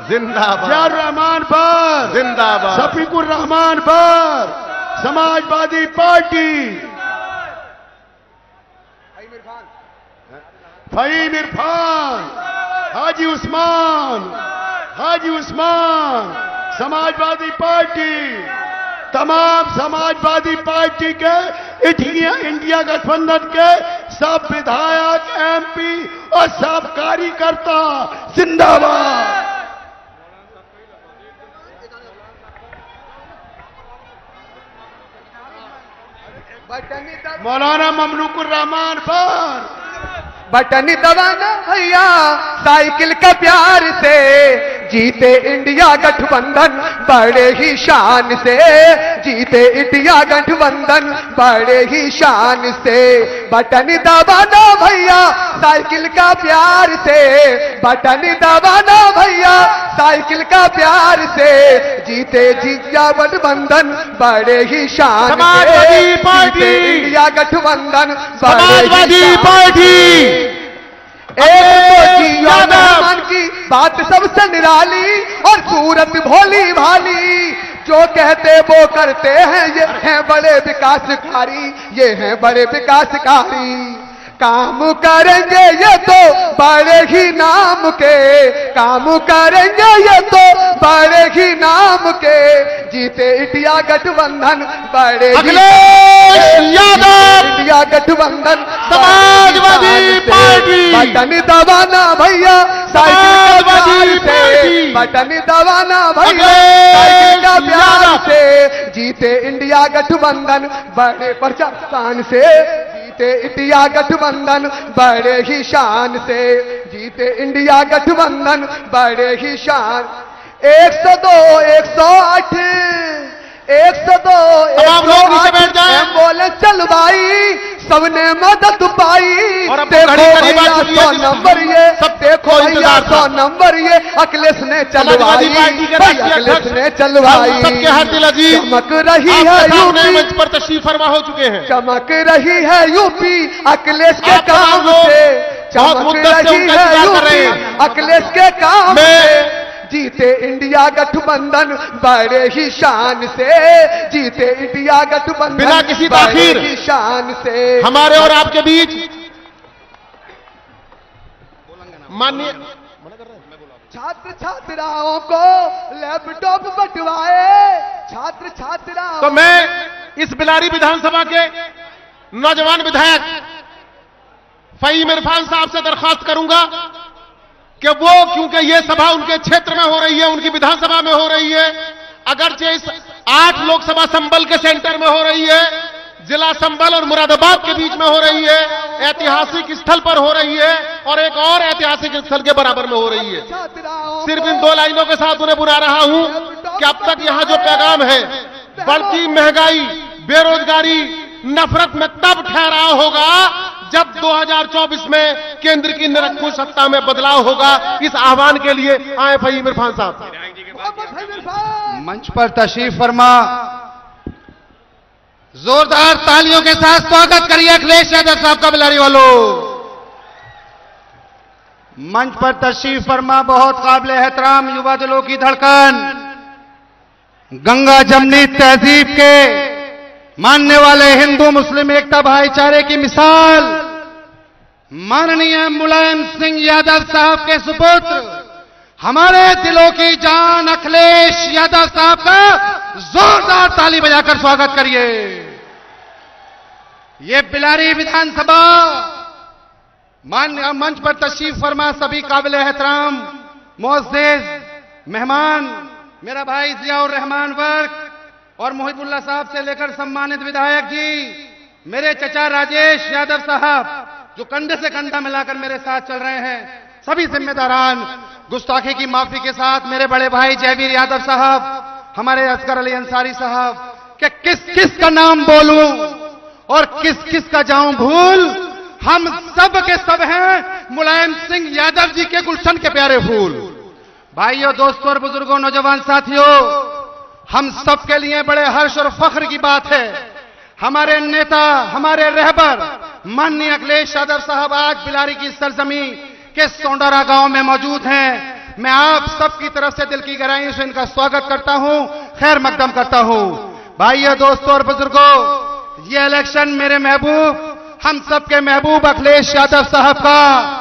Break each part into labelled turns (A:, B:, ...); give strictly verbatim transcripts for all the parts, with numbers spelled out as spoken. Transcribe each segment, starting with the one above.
A: जिंदाबाद,
B: जियाउर रहमान पर
A: जिंदाबाद,
B: शफीकुर रहमान पर समाजवादी पार्टी, फहीम इरफान, हाजी उस्मान, हाजी उस्मान, समाजवादी पार्टी, तमाम समाजवादी पार्टी के इंडिया, इंडिया गठबंधन के सब विधायक, एमपी और सब कार्यकर्ता जिंदाबाद। मौलाना ममलूकुर रहमान पर
C: बटन दबाना भैया साइकिल का प्यार से, जीते इंडिया गठबंधन बड़े ही शान से, जीते इंडिया गठबंधन बड़े ही शान से। बटन दबाना भैया साइकिल का प्यार से, बटन दबाना भैया साइकिल का प्यार से, जीते इंडिया गठबंधन बड़े ही शान से।
A: समाजवादी पार्टी,
C: इंडिया गठबंधन
A: समाजवादी पार्टी,
C: रहमान की बात सबसे निराली और सूरत भोली भाली, जो कहते वो करते हैं, ये हैं बड़े विकासकारी, ये हैं बड़े विकासकारी। काम करेंगे ये तो बड़े ही नाम के, काम करेंगे ये तो बड़े ही नाम के, जीते इंडिया गठबंधन बड़े
A: अखिलेश यादव,
C: इंडिया गठबंधन
A: समाजवादी पार्टी,
C: बटन दबाना भैया साइकिल का प्यार से, बटन दबाना भैया साइकिल का प्यार से, जीते इंडिया गठबंधन बड़े प्रशासन से, जीते इंडिया गठबंधन बड़े ही शान से, जीते इंडिया गठबंधन बड़े ही शान। एक सौ दो, एक सौ आठ, एक सौ दो, एक सौ आठ एम्बुलेंस चलवाई, सबने मदद पाई।
A: और अब
C: देखो
A: घड़ी करीब आ
C: भैया
A: चुकी है,
C: सौ नंबर ये,
A: सब
C: देखो भैया सौ नंबर ये अखिलेश ने चलवाई, अखिलेश ने चलवाई।
A: सबके हाथ दिल अजीज,
C: चमक रही है यूपी,
A: मंच पर तशरीफ फरमा हो चुके हैं।
C: चमक रही है यूपी अखिलेश के काम से, चमक रही है यूपी अखिलेश के काम से, जीते इंडिया गठबंधन बड़े ही शान से, जीते इंडिया गठबंधन
A: बिना किसी ताखीर
C: बड़े ही शान से।
A: हमारे और आपके बीच माननीय
C: छात्र छात्राओं को लैपटॉप बंटवाए, छात्र छात्राओं।
A: तो मैं इस बिलारी विधानसभा के नौजवान विधायक फहीम इरफान साहब से दरखास्त करूंगा कि वो, क्योंकि ये सभा उनके क्षेत्र में हो रही है, उनकी विधानसभा में हो रही है, अगरचे इस आठ लोकसभा संबल के सेंटर में हो रही है, जिला संबल और मुरादाबाद के बीच में हो रही है, ऐतिहासिक स्थल पर हो रही है और एक और ऐतिहासिक स्थल के बराबर में हो रही है। सिर्फ इन दो लाइनों के साथ उन्हें बुला रहा हूं कि अब तक यहां जो पैगाम है, बढ़ती महंगाई, बेरोजगारी, नफरत में तब ठहराव होगा जब दो हज़ार चौबीस में केंद्र की निरंकुश सत्ता में बदलाव होगा। इस आह्वान के लिए आए फहीम इरफान साहब।
D: मंच पर तशरीफ फरमा, जोरदार तालियों के साथ स्वागत करिए अखिलेश यादव साहब का बिलारी वालों। मंच पर तशरीफ फरमा बहुत काबिल एहतराम युवा दिलों की धड़कन, गंगा जमनी तहजीब के मानने वाले हिंदू मुस्लिम एकता भाईचारे की मिसाल, माननीय मुलायम सिंह यादव साहब के सुपुत्र, हमारे दिलों की जान अखिलेश यादव साहब का जोरदार ताली बजाकर स्वागत करिए। ये बिलारी विधानसभा मान मंच पर तशरीफ फरमा सभी काबिल एहतराम मुअज़्ज़िज़ मेहमान, मेरा भाई जियाउर रहमान वर्क और मोहिबुल्लाह साहब से लेकर सम्मानित विधायक जी, मेरे चचा राजेश यादव साहब जो कंधे से कंधा मिलाकर मेरे साथ चल रहे हैं, सभी जिम्मेदारान, गुस्ताखी की माफी के साथ मेरे बड़े भाई जयवीर यादव साहब, हमारे असगर अली अंसारी साहब, कि किस किस का नाम बोलूं और किस किस का जाऊं भूल, हम सब के सब हैं मुलायम सिंह यादव जी के गुलशन के प्यारे फूल। भाइयों, दोस्तों और बुजुर्गों, नौजवान साथियों, हम सब के लिए बड़े हर्ष और फख्र की बात है, हमारे नेता, हमारे रहबर माननीय अखिलेश यादव साहब आज बिलारी की सरजमी के सोंडारा गांव में मौजूद हैं। मैं आप सबकी तरफ से दिल की गहराइयों से इनका स्वागत करता हूं, खैर मकदम करता हूं। भाइयों, दोस्तों और बुजुर्गों, ये इलेक्शन मेरे महबूब, हम सबके महबूब अखिलेश यादव साहब का,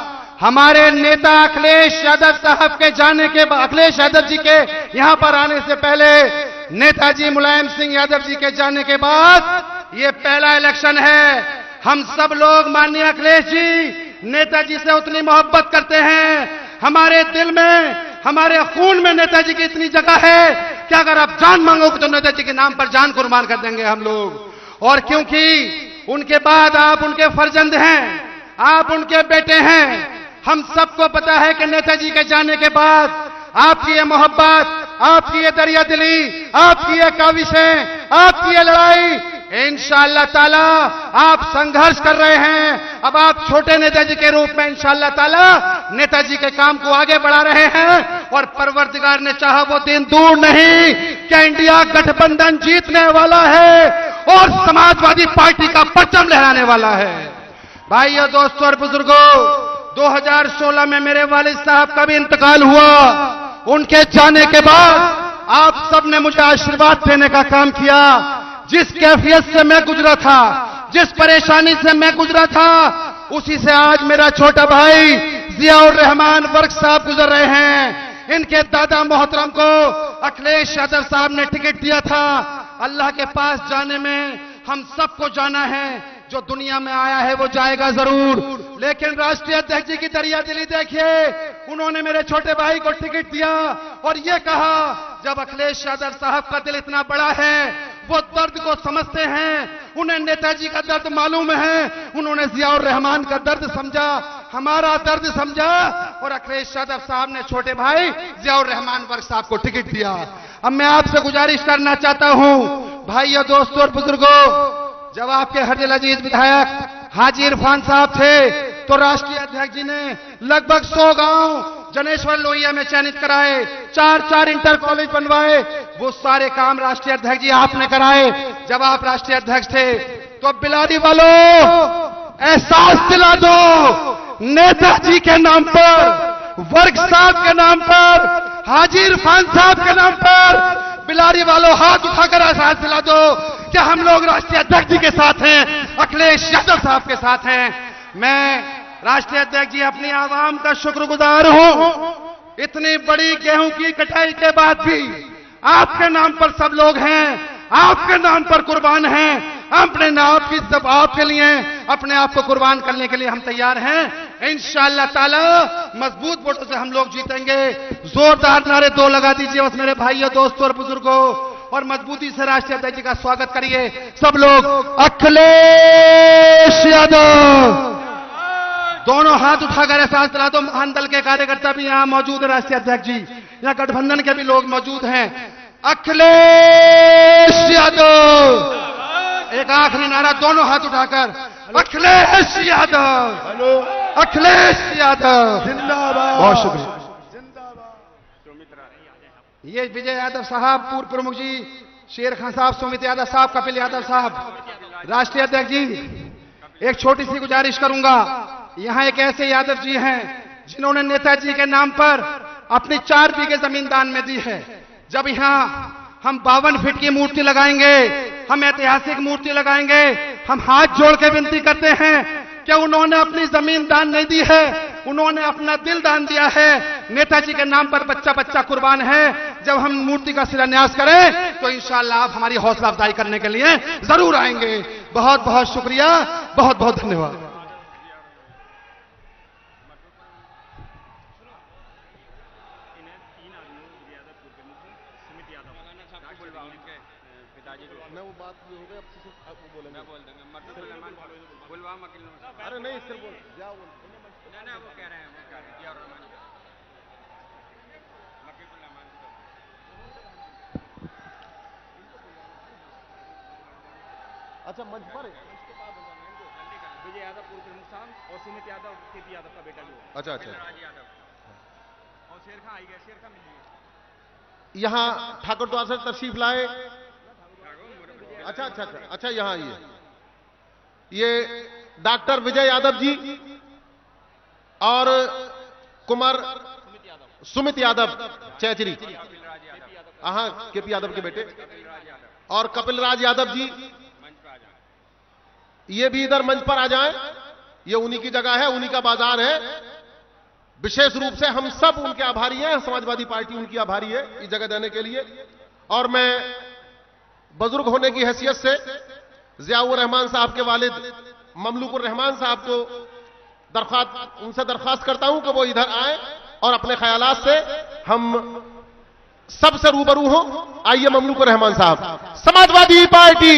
D: हमारे नेता अखिलेश यादव साहब के जाने के बाद, अखिलेश यादव जी के यहां पर आने से पहले नेताजी मुलायम सिंह यादव जी के जाने के बाद ये पहला इलेक्शन है। हम सब लोग माननीय अखिलेश जी नेताजी से उतनी मोहब्बत करते हैं, हमारे दिल में, हमारे खून में नेताजी की इतनी जगह है कि अगर आप जान मांगोगे तो नेताजी के नाम पर जान कुर्बान कर देंगे हम लोग। और क्योंकि उनके बाद आप उनके फर्जंद हैं, आप उनके बेटे हैं, हम सबको पता है कि नेताजी के जाने के बाद आपकी ये मोहब्बत, आपकी ये दरिया दिली, आपकी ये काविशें, आपकी ये लड़ाई, इंशाअल्लाह ताला आप संघर्ष कर रहे हैं। अब आप छोटे नेताजी के रूप में इंशाअल्लाह ताला नेताजी के काम को आगे बढ़ा रहे हैं और परवरदिगार ने चाहा वो दिन दूर नहीं कि इंडिया गठबंधन जीतने वाला है और समाजवादी पार्टी का परचम लहराने वाला है। भाइयों, दोस्तों और बुजुर्गों, दो हज़ार सोलह में मेरे वालिद साहब का भी इंतकाल हुआ। उनके जाने के बाद आप सबने मुझे आशीर्वाद देने का काम किया। जिस कैफियत से मैं गुजरा था, जिस परेशानी से मैं गुजरा था, उसी से आज मेरा छोटा भाई जियाउर रहमान वर्क साहब गुजर रहे हैं। इनके दादा मोहतरम को अखिलेश यादव साहब ने टिकट दिया था। अल्लाह के पास जाने में हम सबको जाना है, जो दुनिया में आया है वो जाएगा जरूर, लेकिन राष्ट्रीय अध्यक्ष जी की दरिया दिली देखिए, उन्होंने मेरे छोटे भाई को टिकट दिया और ये कहा जब अखिलेश यादव साहब का दिल इतना बड़ा है, वो दर्द को समझते हैं, उन्हें नेताजी का दर्द मालूम है, उन्होंने जियाउर रहमान का दर्द समझा, हमारा दर्द समझा और अखिलेश यादव साहब ने छोटे भाई जियाउर रहमान वर्क साहब को टिकट दिया। अब मैं आपसे गुजारिश करना चाहता हूं, भाइयों, दोस्तों और बुजुर्गों, जब आपके हरदिल अजीज विधायक हाजी इरफान साहब थे तो राष्ट्रीय अध्यक्ष जी ने लगभग सौ गांव जनेश्वर लोहिया में चयनित कराए, चार चार इंटर कॉलेज बनवाए, वो सारे काम राष्ट्रीय अध्यक्ष जी आपने कराए जब आप राष्ट्रीय अध्यक्ष थे। तो बिलारी वालों, एहसास दिला दो, नेताजी के नाम पर, वर्क साहब के नाम पर, हाजी इरफान साहब के नाम पर, बिलारी वालों हाथ उठाकर एहसास दिला दो कि हम लोग राष्ट्रीय अध्यक्ष जी के साथ हैं, अखिलेश यादव साहब के साथ हैं। मैं राष्ट्रीय अध्यक्ष जी अपनी आवाम का शुक्रगुजार हूं, इतनी बड़ी गेहूं की कटाई के बाद भी आपके नाम पर सब लोग हैं, आपके नाम पर कुर्बान हैं, अपने नाम की सब आपके लिए अपने आप को कुर्बान करने के लिए हम तैयार हैं। इंशाअल्लाह ताला मजबूत वोटों से हम लोग जीतेंगे। जोरदार नारे दो लगा दीजिए बस मेरे भाइयों, दोस्तों और बुजुर्गों, और मजबूती से राष्ट्रीय अध्यक्ष जी का स्वागत करिए सब लोग। अखिलेश यादव, दोनों हाथ उठाकर एहसास दिला दो। महान दल के कार्यकर्ता भी यहां मौजूद है, राष्ट्रीय अध्यक्ष जी, यहां गठबंधन के भी लोग मौजूद हैं। अखिलेश यादव, एक आखिरी नारा दोनों हाथ उठाकर, अखिलेश यादव, अखिलेश यादव
B: जिंदाबाद।
D: बहुत शुक्रिया। ये विजय यादव साहब, पूर्व प्रमुख जी, शेर खान साहब, सुमित यादव साहब, कपिल यादव साहब, राष्ट्रीय अध्यक्ष जी, एक छोटी सी गुजारिश करूंगा। यहां एक ऐसे यादव जी हैं जिन्होंने नेताजी के नाम पर अपनी चार बीघे जमीन दान में दी है। जब यहां हम बावन फीट की मूर्ति लगाएंगे, हम ऐतिहासिक मूर्ति लगाएंगे, हम हाथ जोड़ के विनती करते हैं कि उन्होंने अपनी जमीन दान नहीं दी है, उन्होंने अपना दिल दान दिया है। नेताजी के नाम पर बच्चा बच्चा कुर्बान है। जब हम मूर्ति का शिलान्यास करें तो इंशाअल्लाह आप हमारी हौसला अफजाई करने के लिए जरूर आएंगे। बहुत बहुत शुक्रिया, बहुत बहुत धन्यवाद।
A: मैं वो बात जो हो गई अब वो बोलेंगे, मैं बोल दूंगा, बुलवा मकिल, अरे नहीं सिर्फ बोल क्या बोल, ना ना वो कह रहे हैं, वो कह रहे हैं जियाउर रहमान मकिल रहमान। अच्छा मंच पर विजय यादव पूर्व प्रमुख साहब और सुमित यादव केपी यादव का बेटा जो, अच्छा अच्छा राज यादव और शेर खां आई गए, शेर खां मिलिए यहाँ ठाकुर द्वार से तशरीफ लाए। अच्छा अच्छा अच्छा अच्छा यहाँ आइए। ये डॉक्टर विजय यादव जी और कुमार सुमित यादव चैचरी, हाँ केपी यादव के बेटे, और कपिल राज यादव जी, ये भी इधर मंच पर आ जाएं। ये उन्हीं की जगह है, उन्हीं का बाजार है। विशेष रूप से हम सब उनके आभारी हैं, समाजवादी पार्टी उनकी आभारी है इस जगह देने के लिए। और मैं बुजुर्ग होने की हैसियत से जियाउर रहमान साहब के वालिद ममलूकुर रहमान साहब को दरख्वास्त उनसे दरख्वास्त करता हूं कि वो इधर आए और अपने ख्यालात से हम सबसे रूबरू हो। आइए ममलूकुर रहमान साहब, समाजवादी पार्टी।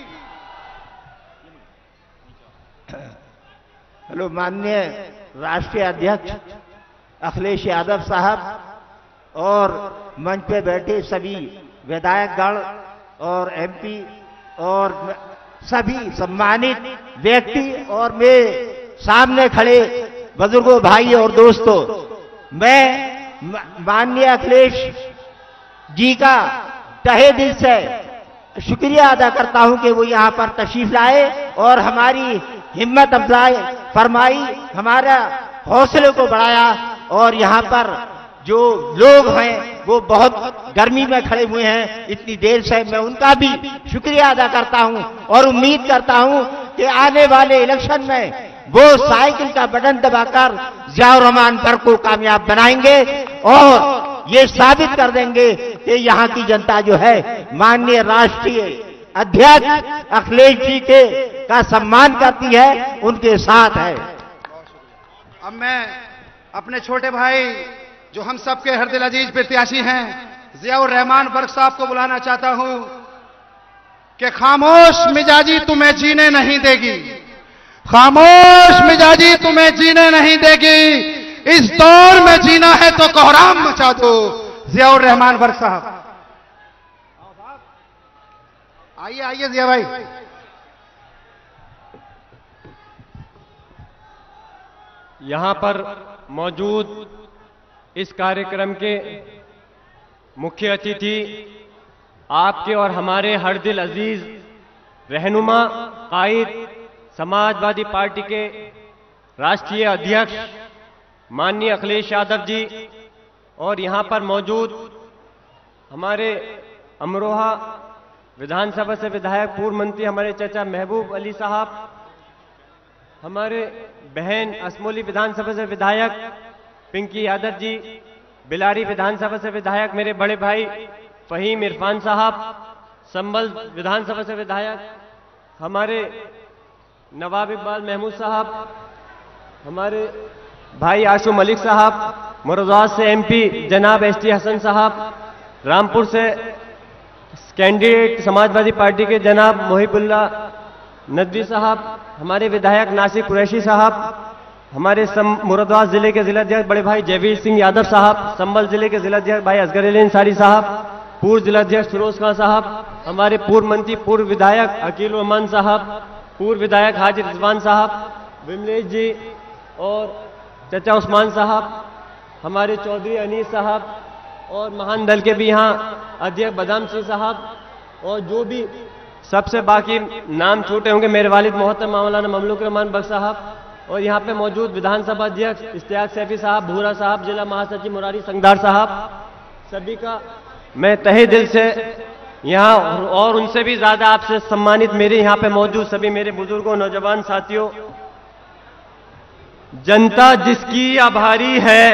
E: हेलो माननीय राष्ट्रीय अध्यक्ष अखिलेश यादव साहब और मंच पे बैठे सभी विधायकगण और एमपी और सभी सम्मानित व्यक्ति और मेरे सामने खड़े बुजुर्गों, भाई और दोस्तों, मैं माननीय अखिलेश जी का तहे दिल से शुक्रिया अदा करता हूं कि वो यहां पर तशरीफ लाए और हमारी हिम्मत अफजाई फरमाई, हमारा हौसले को बढ़ाया। और यहां पर जो लोग हैं वो बहुत गर्मी में खड़े हुए हैं इतनी देर से, मैं उनका भी शुक्रिया अदा करता हूं और उम्मीद करता हूं कि आने वाले इलेक्शन में वो साइकिल का बटन दबाकर जियाउर रहमान पर को कामयाब बनाएंगे और ये साबित कर देंगे कि यहाँ की जनता जो है माननीय राष्ट्रीय अध्यक्ष अखिलेश जी के का सम्मान करती है, उनके साथ है।
D: अब मैं अपने छोटे भाई जो हम सबके हरदिल अजीज प्रत्याशी हैं जियाउर रहमान वर्क साहब को बुलाना चाहता हूं कि खामोश मिजाजी तुम्हें जीने नहीं देगी, खामोश मिजाजी तुम्हें जीने नहीं देगी, इस दौर में जीना है तो कोहराम मचा दो। जियाउर रहमान वर्क साहब आइए, आइए जिया भाई।
F: यहां पर मौजूद इस कार्यक्रम के मुख्य अतिथि आपके और हमारे हर दिल अजीज रहनुमा कायद समाजवादी पार्टी के राष्ट्रीय अध्यक्ष माननीय अखिलेश यादव जी, और यहां पर मौजूद हमारे अमरोहा विधानसभा से विधायक पूर्व मंत्री हमारे चाचा महबूब अली साहब, हमारे बहन असमोली विधानसभा से विधायक पिंकी यादव जी, बिलारी विधानसभा से विधायक मेरे बड़े भाई फहीम इरफान साहब, संभल विधानसभा से विधायक हमारे नवाब इकबाल महमूद साहब, हमारे भाई आशु मलिक साहब, मुरादाबाद से एमपी जनाब एस टी हसन साहब, रामपुर से कैंडिडेट समाजवादी पार्टी के जनाब मोहिबुल्ला नदवी साहब, हमारे विधायक नासिर कुरैशी साहब, हमारे मुरादाबाद जिले के जिलाध्यक्ष बड़े भाई जयवीर सिंह यादव साहब, संभल जिले के जिलाध्यक्ष भाई असगर अली अंसारी साहब, पूर्व जिलाध्यक्ष फिरोज खान साहब, हमारे पूर्व मंत्री पूर्व विधायक अकील रहमान साहब, पूर्व विधायक हाजी रिजवान साहब, विमलेश जी और चाचा उस्मान साहब, हमारे चौधरी अनीस साहब और महान दल के भी यहाँ अध्यक्ष बदाम सिंह साहब, और जो भी सबसे बाकी नाम छूटे होंगे मेरे वालिद मोहतरम मौलाना ममलूकुर रहमान बख्श साहब, और यहाँ पे मौजूद विधानसभा अध्यक्ष इश्तियाक सैफी साहब, भूरा साहब, जिला महासचिव मुरारी संगदार साहब, सभी का मैं तहे दिल से यहाँ और उनसे भी ज्यादा आपसे सम्मानित मेरे यहाँ पे मौजूद सभी मेरे बुजुर्गों, नौजवान साथियों, जनता जिसकी आभारी है,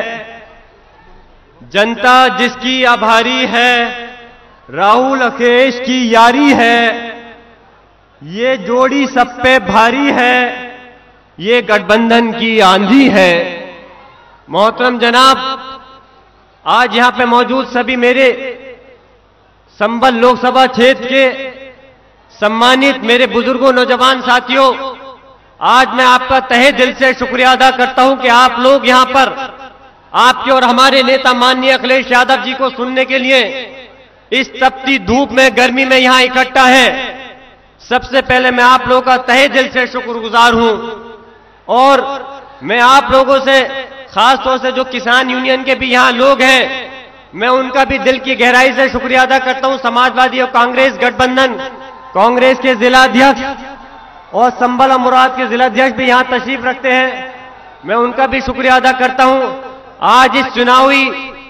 F: जनता जिसकी आभारी है, राहुल अखिलेश की यारी है, ये जोड़ी सब पे भारी है, ये गठबंधन की आंधी है। मोहतरम जनाब, आज यहां पे मौजूद सभी मेरे संभल लोकसभा क्षेत्र के सम्मानित मेरे बुजुर्गों, नौजवान साथियों, आज मैं आपका तहे दिल से शुक्रिया अदा करता हूं कि आप लोग यहां पर आपके और हमारे नेता माननीय अखिलेश यादव जी को सुनने के लिए इस तपती धूप में, गर्मी में यहां इकट्ठा है। सबसे पहले मैं आप लोगों का तहे दिल से शुक्रगुजार हूं और मैं आप लोगों से खास तौर से जो किसान यूनियन के भी यहां लोग हैं, मैं उनका भी दिल की गहराई से शुक्रिया अदा करता हूं। समाजवादी और कांग्रेस गठबंधन, कांग्रेस के जिलाध्यक्ष और संभल और मुराद के जिलाध्यक्ष भी यहां तशरीफ रखते हैं, मैं उनका भी शुक्रिया अदा करता हूं। आज इस चुनावी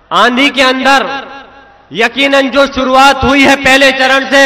F: आंधी के अंदर यकीनन जो शुरुआत हुई है पहले चरण से,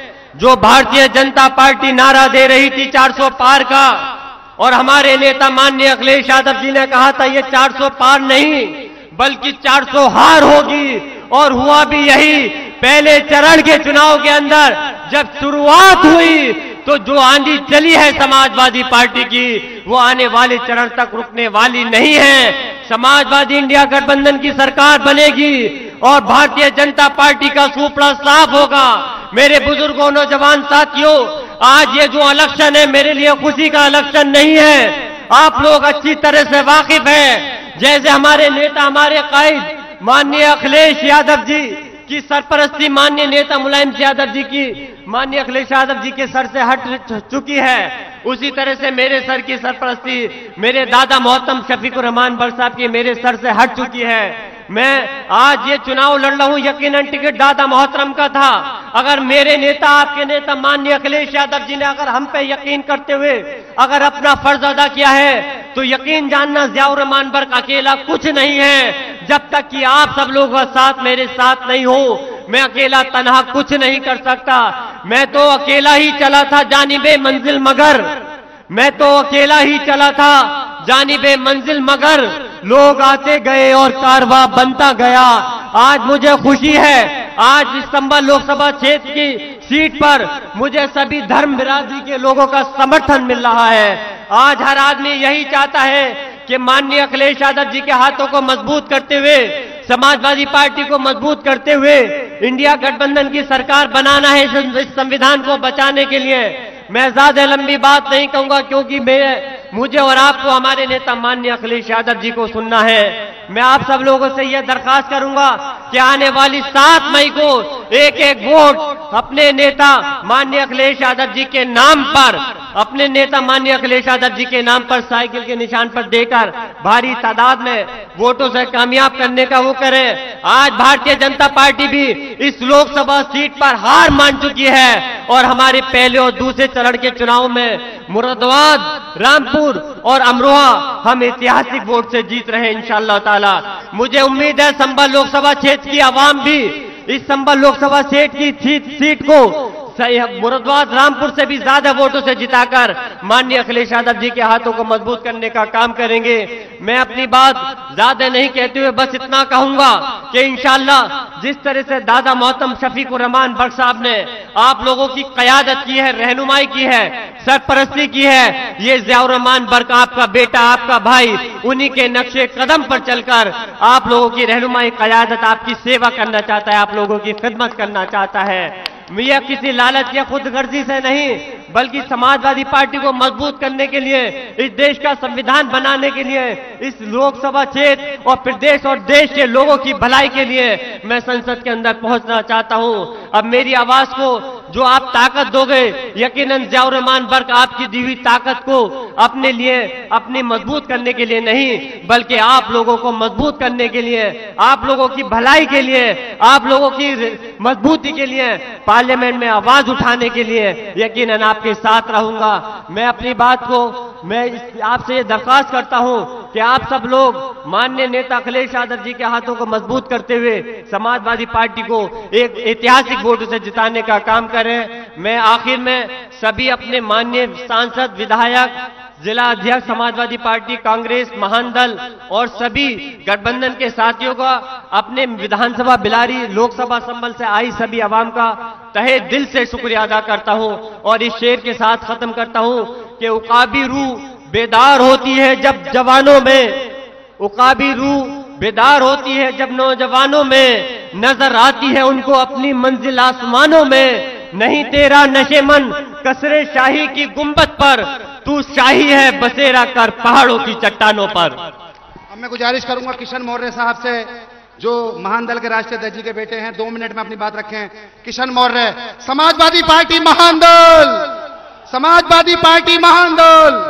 F: जो भारतीय जनता पार्टी नारा दे रही थी चार सौ पार का, और हमारे नेता माननीय अखिलेश यादव जी ने कहा था ये चार सौ पार नहीं बल्कि चार सौ हार होगी, और हुआ भी यही। पहले चरण के चुनाव के अंदर जब शुरुआत हुई तो जो आंधी चली है समाजवादी पार्टी की, वो आने वाले चरण तक रुकने वाली नहीं है। समाजवादी इंडिया गठबंधन की सरकार बनेगी और भारतीय जनता पार्टी का सुपड़ा साफ होगा। मेरे बुजुर्गों, नौजवान साथियों, आज ये जो इलेक्शन है मेरे लिए खुशी का इलेक्शन नहीं है। आप लोग अच्छी तरह से वाकिफ हैं, जैसे हमारे नेता, हमारे कायद माननीय अखिलेश यादव जी की सरपरस्ती, माननीय नेता मुलायम सिंह यादव जी की, माननीय अखिलेश यादव जी के सर से हट चुकी है, उसी तरह से मेरे सर की सरपरस्ती मेरे दादा मोहतरम शफीकुर रहमान बख्श साहब की मेरे सर से हट चुकी है। मैं आज ये चुनाव लड़ रहा हूं, यकीनन टिकट दादा मोहतरम का था। अगर मेरे नेता, आपके नेता माननीय अखिलेश यादव जी ने अगर हम पे यकीन करते हुए अगर अपना फर्ज अदा किया है तो यकीन जानना जियाउर रहमान बर्क अकेला कुछ नहीं है। जब तक कि आप सब लोगों का साथ मेरे साथ नहीं हो, मैं अकेला तनहा कुछ नहीं कर सकता। मैं तो अकेला ही चला था जानिबे मंजिल मगर, मैं तो अकेला ही चला था जानिबे मंजिल मगर, लोग आते गए और कारवां बनता गया। आज मुझे खुशी है, आज इस संभल लोकसभा क्षेत्र की सीट पर मुझे सभी धर्म बिरादरी के लोगों का समर्थन मिल रहा है। आज हर आदमी यही चाहता है कि माननीय अखिलेश यादव जी के हाथों को मजबूत करते हुए, समाजवादी पार्टी को मजबूत करते हुए इंडिया गठबंधन की सरकार बनाना है, इस संविधान को बचाने के लिए। मैं ज्यादा लंबी बात नहीं कहूंगा क्योंकि मैं मुझे और आपको, हमारे नेता माननीय अखिलेश यादव जी को सुनना है। मैं आप सब लोगों से यह दरखास्त करूंगा कि आने वाली सात मई को एक एक वोट अपने नेता माननीय अखिलेश यादव जी के नाम पर, अपने नेता माननीय अखिलेश यादव जी के नाम पर साइकिल के निशान पर देकर भारी तादाद में वोटों से कामयाब करने का वो करें। आज भारतीय जनता पार्टी भी इस लोकसभा सीट पर हार मान चुकी है और हमारे पहले और दूसरे चरण के चुनाव में मुरादाबाद, रामपुर और अमरोहा हम ऐतिहासिक वोट से जीत रहे हैं इंशाअल्लाह ताला। मुझे उम्मीद है संभल लोकसभा क्षेत्र की आवाम भी इस संभल लोकसभा क्षेत्र की सीट, सीट को मुरादाबाद, रामपुर से भी ज्यादा वोटों से जिताकर माननीय अखिलेश यादव जी के हाथों को मजबूत करने का काम करेंगे। मैं अपनी बात ज्यादा नहीं कहते हुए बस इतना कहूंगा कि इंशाअल्लाह जिस तरह से दादा मोहतरम शफीकुर रहमान बख्श साहब ने आप लोगों की क़यादत की है, रहनुमाई की है, सरपरस्ती की है, ये जियाउर रहमान बर्क आपका बेटा, आपका भाई, उन्हीं के नक्शे कदम पर चलकर आप लोगों की रहनुमाई, क़यादत, आपकी सेवा करना चाहता है, आप लोगों की खिदमत करना चाहता है। यह किसी लालच या खुदगर्जी से नहीं बल्कि समाजवादी पार्टी को मजबूत करने के लिए, इस देश का संविधान बनाने के लिए, इस लोकसभा क्षेत्र और प्रदेश और देश के लोगों की भलाई के लिए मैं संसद के अंदर पहुंचना चाहता हूं। अब मेरी आवाज को जो आप ताकत दोगे, यकीनन जियाउर रहमान बर्क आपकी दी हुई ताकत को अपने लिए, अपनी मजबूत करने के लिए नहीं बल्कि आप लोगों को मजबूत करने के लिए, आप लोगों की भलाई के लिए, आप लोगों की मजबूती के लिए, पार्लियामेंट में आवाज उठाने के लिए यकीनन आपके साथ रहूंगा। मैं अपनी बात को मैं आपसे ये दरख्वास्त करता हूं कि आप सब लोग माननीय नेता अखिलेश यादव जी के हाथों को मजबूत करते हुए समाजवादी पार्टी को एक ऐतिहासिक वोट से जिताने का काम करें। मैं आखिर में सभी अपने माननीय सांसद, विधायक, जिला अध्यक्ष समाजवादी पार्टी कांग्रेस महानदल और सभी गठबंधन के साथियों का, अपने विधानसभा बिलारी लोकसभा संभल से आई सभी आवाम का तहे दिल से शुक्रिया अदा करता हूं और इस शेर के साथ खत्म करता हूं कि उकाबी रूह बेदार होती है जब जवानों में, उकाबी रूह बेदार होती है जब नौजवानों में, नजर आती है उनको अपनी मंजिल आसमानों में। नहीं तेरा नशे मन कसरे शाही की गुंबद पर, तू शाही है बसेरा कर पहाड़ों की चट्टानों पर।
D: अब मैं गुजारिश करूंगा किशन मौर्य साहब से, जो महानदल के राष्ट्रीय अध्यक्ष जी के बेटे हैं, दो मिनट में अपनी बात रखें। Kishan Maurya, Samajwadi party Mahandal, Samajwadi party Mahandal.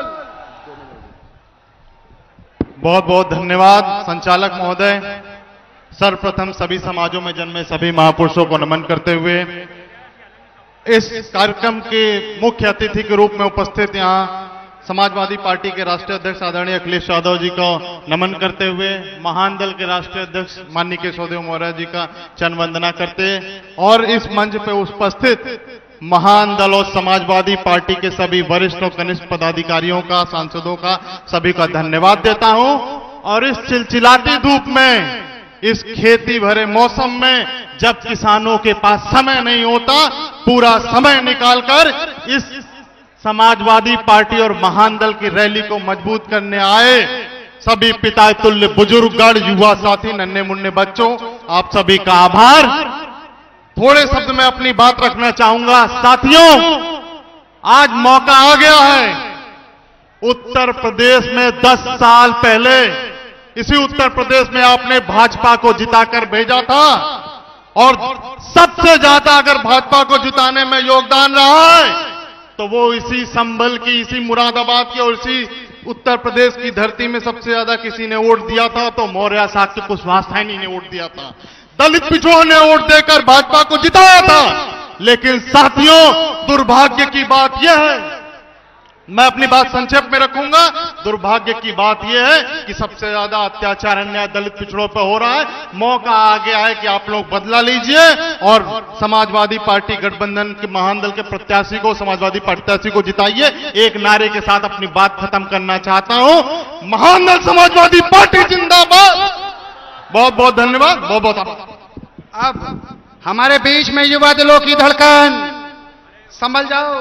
G: बहुत बहुत धन्यवाद संचालक महोदय। सर्वप्रथम सभी समाजों में जन्मे सभी महापुरुषों को नमन करते हुए इस कार्यक्रम के मुख्य अतिथि के रूप में उपस्थित यहाँ समाजवादी पार्टी के राष्ट्रीय अध्यक्ष आदरणीय अखिलेश यादव जी को नमन करते हुए, महान दल के राष्ट्रीय अध्यक्ष माननीय केशवदेव मौर्य जी का चरण वंदना करते और इस मंच पर उपस्थित महान दल और समाजवादी पार्टी के सभी वरिष्ठ और कनिष्ठ पदाधिकारियों का, सांसदों का, सभी का धन्यवाद देता हूं। और इस चिलचिलाती धूप में, इस खेती भरे मौसम में, जब किसानों के पास समय नहीं होता, पूरा समय निकालकर इस समाजवादी पार्टी और महान दल की रैली को मजबूत करने आए सभी पिता तुल्य बुजुर्गगण, युवा साथी, नन्हे मुन्ने बच्चों, आप सभी का आभार। थोड़े शब्द में अपनी बात रखना चाहूंगा। साथियों, आज मौका आ गया है। उत्तर प्रदेश में दस साल पहले इसी उत्तर प्रदेश में आपने भाजपा को जिताकर भेजा था और सबसे ज्यादा अगर भाजपा को जिताने में योगदान रहा है तो वो इसी संभल की, इसी मुरादाबाद की और इसी उत्तर प्रदेश की धरती में सबसे ज्यादा किसी ने वोट दिया था तो मौर्य शाक्य कुशवाहा सैनी ने वोट दिया था। दलित पिछड़ों ने वोट देकर भाजपा को जिताया था। लेकिन साथियों, दुर्भाग्य की बात यह है, मैं अपनी बात संक्षेप में रखूंगा, दुर्भाग्य की बात यह है कि सबसे ज्यादा अत्याचार अन्याय दलित पिछड़ों पर हो रहा है। मौका आ गया है कि आप लोग बदला लीजिए और समाजवादी पार्टी गठबंधन के महान दल के प्रत्याशी को, समाजवादी प्रत्याशी को जिताइए। एक नारे के साथ अपनी बात खत्म करना चाहता हूं। महान दल समाजवादी पार्टी जिंदाबाद। बहुत बहुत धन्यवाद। बहुत बहुत आभार।
D: अब हमारे बीच में युवा दिलों की धड़कन, संभल जाओ।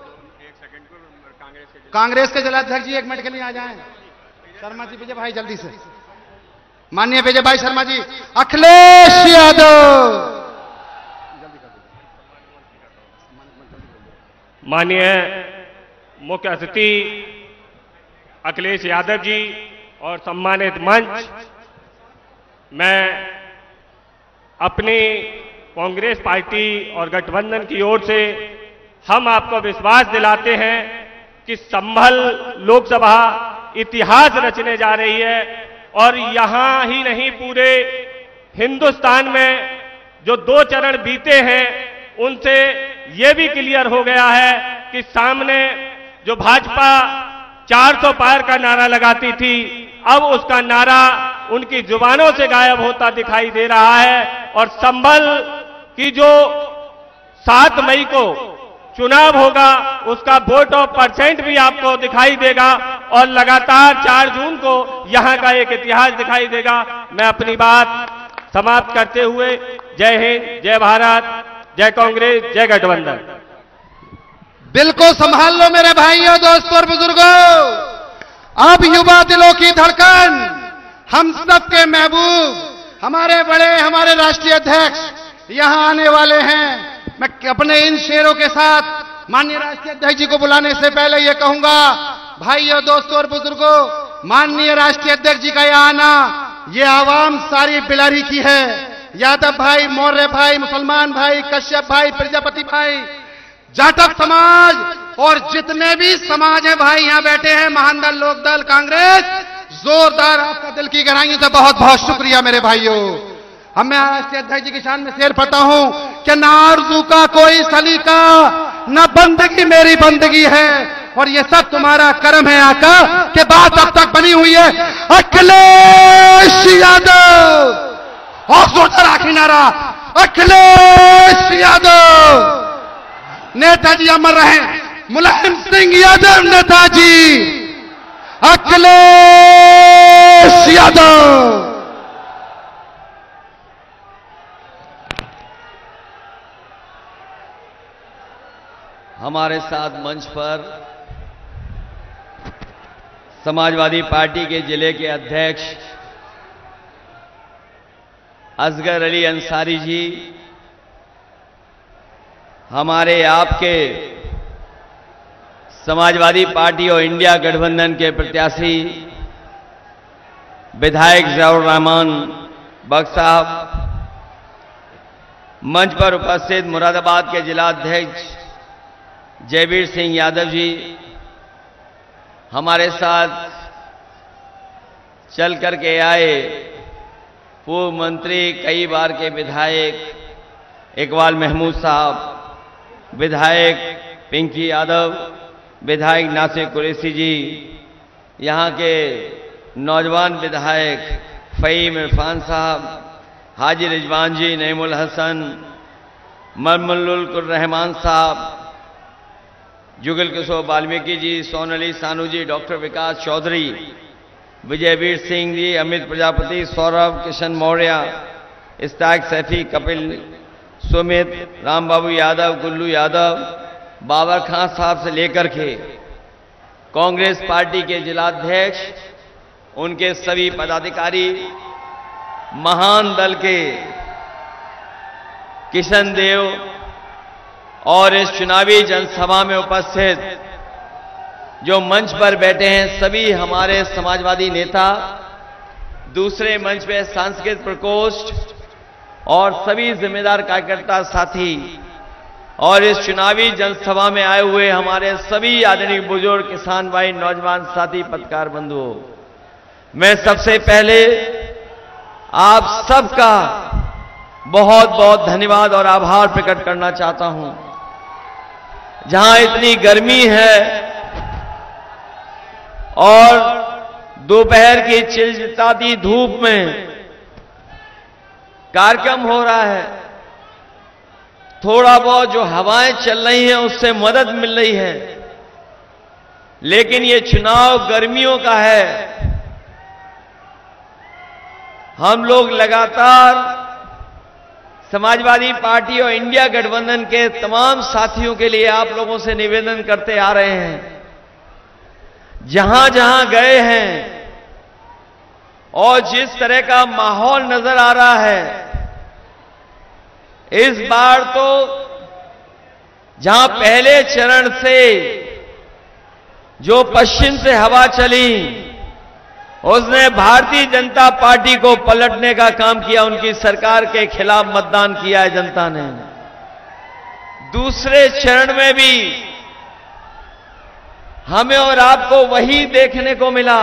D: कांग्रेस के जिलाध्यक्ष जी एक मिनट के लिए आ जाएं। शर्मा जी, विजय भाई जल्दी से। माननीय विजय भाई शर्मा जी। अखिलेश यादव।
F: माननीय मुख्य अतिथि अखिलेश यादव जी और सम्मानित मंच, मैं अपनी कांग्रेस पार्टी और गठबंधन की ओर से हम आपको विश्वास दिलाते हैं कि संभल लोकसभा इतिहास रचने जा रही है और यहां ही नहीं, पूरे हिंदुस्तान में जो दो चरण बीते हैं उनसे यह भी क्लियर हो गया है कि सामने जो भाजपा चार सौ पार का नारा लगाती थी, अब उसका नारा उनकी जुबानों से गायब होता दिखाई दे रहा है। और संभल की जो सात मई को चुनाव होगा उसका वोट ऑफ परसेंट भी आपको दिखाई देगा और लगातार चार जून को यहां का एक इतिहास दिखाई देगा। मैं अपनी बात समाप्त करते हुए जय हिंद, जय भारत, जय कांग्रेस, जय गठबंधन।
D: बिल्कुल संभाल लो मेरे भाइयों, दोस्तों और बुजुर्गों। अब युवा दिलों की धड़कन, हम सबके महबूब, हमारे बड़े, हमारे राष्ट्रीय अध्यक्ष यहां आने वाले हैं। मैं अपने इन शेरों के साथ माननीय राष्ट्रीय अध्यक्ष जी को बुलाने से पहले यह कहूंगा, भाइयों, दोस्तों और बुजुर्गों, माननीय राष्ट्रीय अध्यक्ष जी का यह आना, यह आवाम सारी बिलारी की है। यादव भाई, मौर्य भाई, मुसलमान भाई, कश्यप भाई, प्रजापति भाई, जाटव समाज और जितने भी समाज हैं भाई यहां बैठे हैं, महान दल, लोकदल, कांग्रेस, जोरदार आपका दिल की गहराइयों से बहुत बहुत शुक्रिया मेरे भाइयों। हम मैं राष्ट्रीय अध्यक्ष जी की शान में शेर पढ़ता हूं कि ना आरज़ू का कोई सलीका, न बंदगी मेरी बंदगी है और ये सब तुम्हारा कर्म है आका, कि बात अब तक बनी हुई है। अखिलेश यादव। और जोरदार आखिरी नारा, अखिलेश यादव। नेताजी अमर रहे, मुलायम सिंह यादव नेताजी, अखिलेश यादव।
H: हमारे साथ मंच पर समाजवादी पार्टी के जिले के अध्यक्ष असगर अली अंसारी जी, हमारे आपके समाजवादी पार्टी और इंडिया गठबंधन के प्रत्याशी विधायक जियाउर रहमान बख्श साहब, मंच पर उपस्थित मुरादाबाद के जिलाध्यक्ष जयवीर सिंह यादव जी, हमारे साथ चल करके आए पूर्व मंत्री, कई बार के विधायक इकबाल महमूद साहब, विधायक पिंकी यादव, विधायक नासिर कुरैशी जी, यहाँ के नौजवान विधायक फ़हीम इरफान साहब, हाजी रिजवान जी, नईमुल हसन, मलमुल रहमान साहब, जुगल किशोर वाल्मीकि जी, सोनली सानू जी, डॉक्टर विकास चौधरी, विजयवीर सिंह जी, अमित प्रजापति, सौरभ, किशन मौर्य, इस्ताक सैफी, कपिल, सुमित, राम बाबू यादव, गुल्लू यादव, बाबर खान साहब से लेकर के कांग्रेस पार्टी के जिलाध्यक्ष, उनके सभी पदाधिकारी, महान दल के किशन देव और इस चुनावी जनसभा में उपस्थित जो मंच पर बैठे हैं सभी हमारे समाजवादी नेता, दूसरे मंच पे सांस्कृतिक प्रकोष्ठ और सभी जिम्मेदार कार्यकर्ता साथी और इस चुनावी जनसभा में आए हुए हमारे सभी आदरणीय बुजुर्ग, किसान भाई, नौजवान साथी, पत्रकार बंधुओं, मैं सबसे पहले आप सबका बहुत बहुत धन्यवाद और आभार प्रकट करना चाहता हूं। जहां इतनी गर्मी है और दोपहर की चिलचिलाती धूप में कार्यक्रम हो रहा है, थोड़ा बहुत जो हवाएं चल रही हैं उससे मदद मिल रही है, लेकिन ये चुनाव गर्मियों का है। हम लोग लगातार समाजवादी पार्टी और इंडिया गठबंधन के तमाम साथियों के लिए आप लोगों से निवेदन करते आ रहे हैं, जहां जहां गए हैं और जिस तरह का माहौल नजर आ रहा है, इस बार तो जहां पहले चरण से जो पश्चिम से हवा चली उसने भारतीय जनता पार्टी को पलटने का काम किया, उनकी सरकार के खिलाफ मतदान किया है जनता ने। दूसरे चरण में भी हमें और आपको वही देखने को मिला।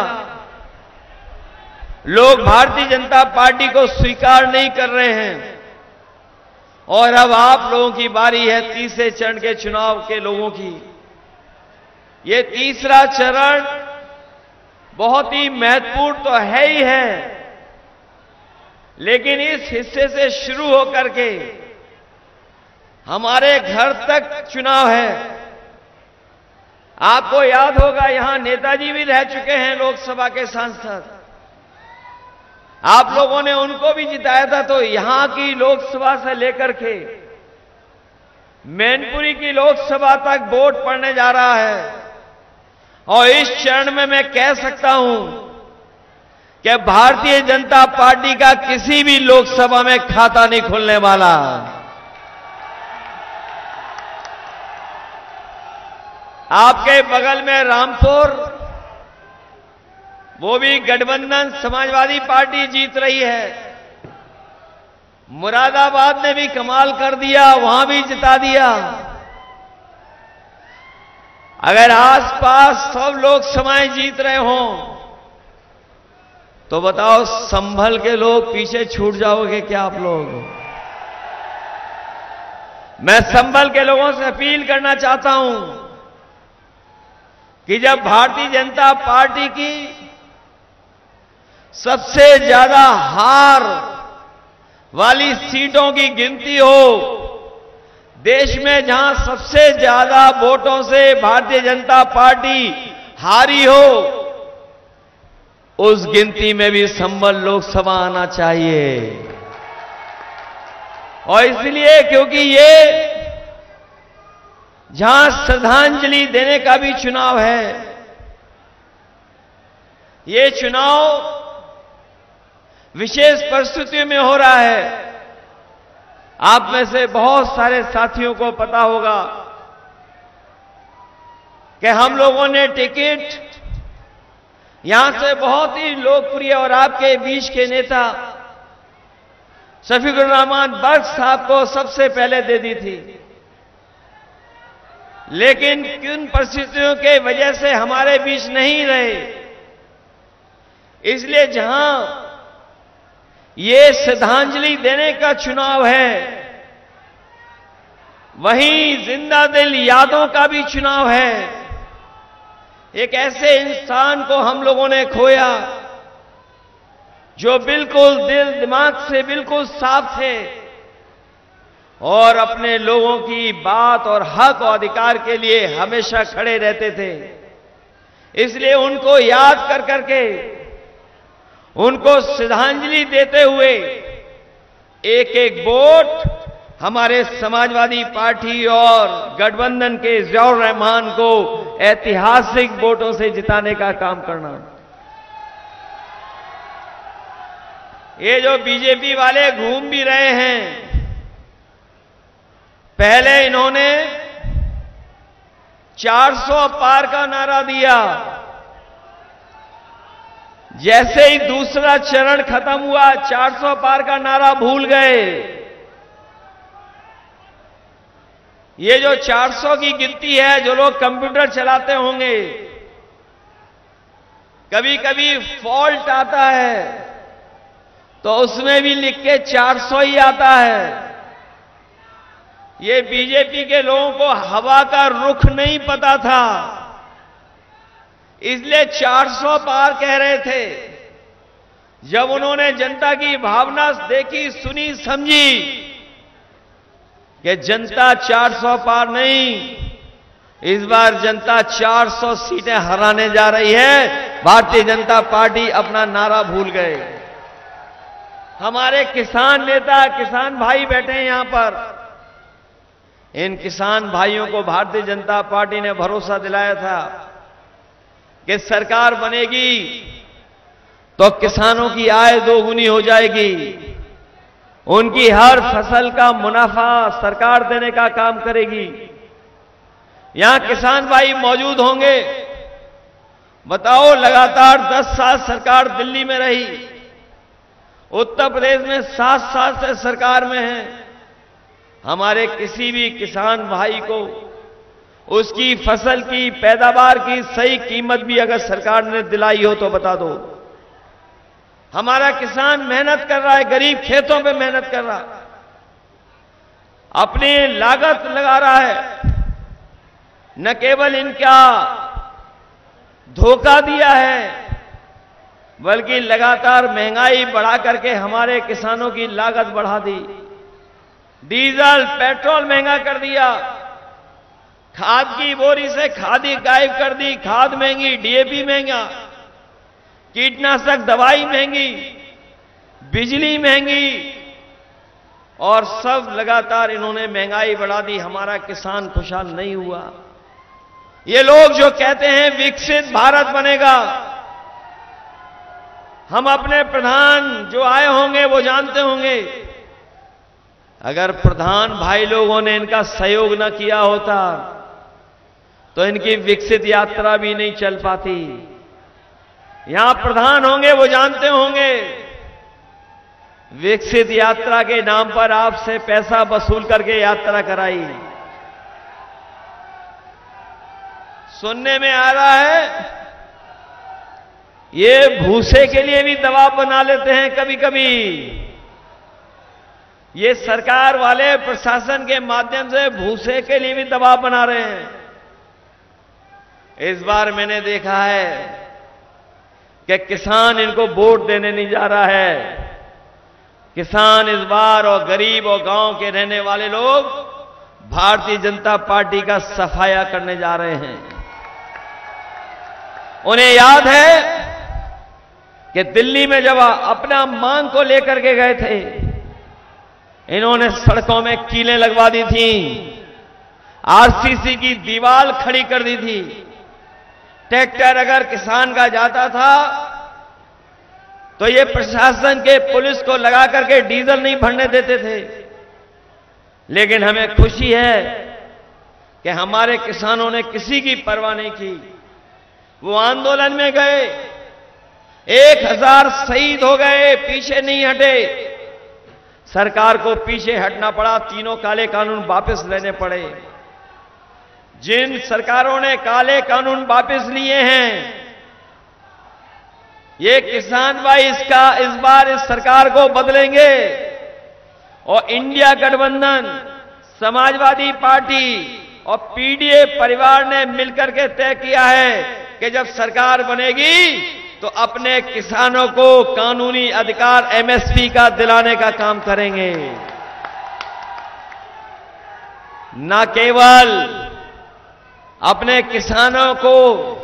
H: लोग भारतीय जनता पार्टी को स्वीकार नहीं कर रहे हैं और अब आप लोगों की बारी है तीसरे चरण के चुनाव के लोगों की। ये तीसरा चरण बहुत ही महत्वपूर्ण तो है ही है, लेकिन इस हिस्से से शुरू होकर के हमारे घर तक चुनाव है। आपको याद होगा यहां नेताजी भी रह चुके हैं, लोकसभा के सांसद। आप लोगों ने उनको भी जिताया था, तो यहां की लोकसभा से लेकर के मैनपुरी की लोकसभा तक वोट पड़ने जा रहा है। और इस चरण में मैं कह सकता हूं कि भारतीय जनता पार्टी का किसी भी लोकसभा में खाता नहीं खुलने वाला। आपके बगल में रामपुर, वो भी गठबंधन समाजवादी पार्टी जीत रही है। मुरादाबाद ने भी कमाल कर दिया, वहां भी जिता दिया। अगर आसपास सब लोकसभाएं जीत रहे हों तो बताओ संभल के लोग पीछे छूट जाओगे क्या आप लोग? मैं संभल के लोगों से अपील करना चाहता हूं कि जब भारतीय जनता पार्टी की सबसे ज्यादा हार वाली सीटों की गिनती हो, देश में जहां सबसे ज्यादा वोटों से भारतीय जनता पार्टी हारी हो, उस गिनती में भी संभल लोकसभा आना चाहिए। और इसलिए क्योंकि ये जहां श्रद्धांजलि देने का भी चुनाव है, ये चुनाव विशेष परिस्थितियों में हो रहा है। आप में से बहुत सारे साथियों को पता होगा कि हम लोगों ने टिकट यहां से बहुत ही लोकप्रिय और आपके बीच के नेता शफीकुर रहमान बर्क साहब को सबसे पहले दे दी थी, लेकिन किन परिस्थितियों के वजह से हमारे बीच नहीं रहे। इसलिए जहां ये श्रद्धांजलि देने का चुनाव है, वहीं जिंदा दिल यादों का भी चुनाव है। एक ऐसे इंसान को हम लोगों ने खोया जो बिल्कुल दिल दिमाग से बिल्कुल साफ थे और अपने लोगों की बात और हक और अधिकार के लिए हमेशा खड़े रहते थे। इसलिए उनको याद कर करके, उनको श्रद्धांजलि देते हुए एक एक वोट हमारे समाजवादी पार्टी और गठबंधन के जियाउर रहमान को ऐतिहासिक वोटों से जिताने का काम करना। ये जो बीजेपी वाले घूम भी रहे हैं, पहले इन्होंने चार सौ पार का नारा दिया, जैसे ही दूसरा चरण खत्म हुआ चार सौ पार का नारा भूल गए। ये जो चार सौ की गिनती है, जो लोग कंप्यूटर चलाते होंगे, कभी कभी फॉल्ट आता है तो उसमें भी लिख के चार सौ ही आता है। ये बीजेपी के लोगों को हवा का रुख नहीं पता था, इसलिए चार सौ पार कह रहे थे। जब उन्होंने जनता की भावना देखी, सुनी, समझी कि जनता चार सौ पार नहीं, इस बार जनता चार सौ सीटें हराने जा रही है, भारतीय जनता पार्टी अपना नारा भूल गए। हमारे किसान नेता, किसान भाई बैठे हैं यहां पर। इन किसान भाइयों को भारतीय जनता पार्टी ने भरोसा दिलाया था कि सरकार बनेगी तो किसानों की आय दोगुनी हो जाएगी, उनकी हर फसल का मुनाफा सरकार देने का काम करेगी। यहां किसान भाई मौजूद होंगे। बताओ, लगातार दस साल सरकार दिल्ली में रही, उत्तर प्रदेश में सात साल से सरकार में है। हमारे किसी भी किसान भाई को उसकी फसल की पैदावार की सही कीमत भी अगर सरकार ने दिलाई हो तो बता दो। हमारा किसान मेहनत कर रहा है, गरीब खेतों पे मेहनत कर रहा, अपनी लागत लगा रहा है। न केवल इनका धोखा दिया है, बल्कि लगातार महंगाई बढ़ा करके हमारे किसानों की लागत बढ़ा दी। डीजल, पेट्रोल महंगा कर दिया, खाद की बोरी से खादी गायब कर दी, खाद महंगी, डीएपी महंगा, कीटनाशक दवाई महंगी, बिजली महंगी, और सब लगातार इन्होंने महंगाई बढ़ा दी। हमारा किसान खुशहाल नहीं हुआ। ये लोग जो कहते हैं विकसित भारत बनेगा, हम अपने प्रधान जो आए होंगे वो जानते होंगे, अगर प्रधान भाई लोगों ने इनका सहयोग न किया होता तो इनकी विकसित यात्रा भी नहीं चल पाती। यहां प्रधान होंगे वो जानते होंगे, विकसित यात्रा के नाम पर आपसे पैसा वसूल करके यात्रा कराई। सुनने में आ रहा है ये भूसे के लिए भी दबाव बना लेते हैं कभी कभी। ये सरकार वाले प्रशासन के माध्यम से भूसे के लिए भी दबाव बना रहे हैं। इस बार मैंने देखा है कि किसान इनको वोट देने नहीं जा रहा है। किसान इस बार और गरीब और गांव के रहने वाले लोग भारतीय जनता पार्टी का सफाया करने जा रहे हैं। उन्हें याद है कि दिल्ली में जब अपना मांग को लेकर के गए थे, इन्होंने सड़कों में कीलें लगवा दी थी, आरसीसी की दीवार खड़ी कर दी थी। ट्रैक्टर अगर किसान का जाता था तो ये प्रशासन के पुलिस को लगा करके डीजल नहीं भरने देते थे। लेकिन हमें खुशी है कि हमारे किसानों ने किसी की परवाह नहीं की। वो आंदोलन में गए, एक हजार शहीद हो गए, पीछे नहीं हटे। सरकार को पीछे हटना पड़ा, तीनों काले कानून वापस लेने पड़े। जिन सरकारों ने काले कानून वापस लिए हैं, ये किसान भाई इसका इस बार इस सरकार को बदलेंगे और इंडिया गठबंधन, समाजवादी पार्टी और पीडीए परिवार ने मिलकर के तय किया है कि जब सरकार बनेगी तो अपने किसानों को कानूनी अधिकार एमएसपी का दिलाने का काम करेंगे। न केवल अपने किसानों को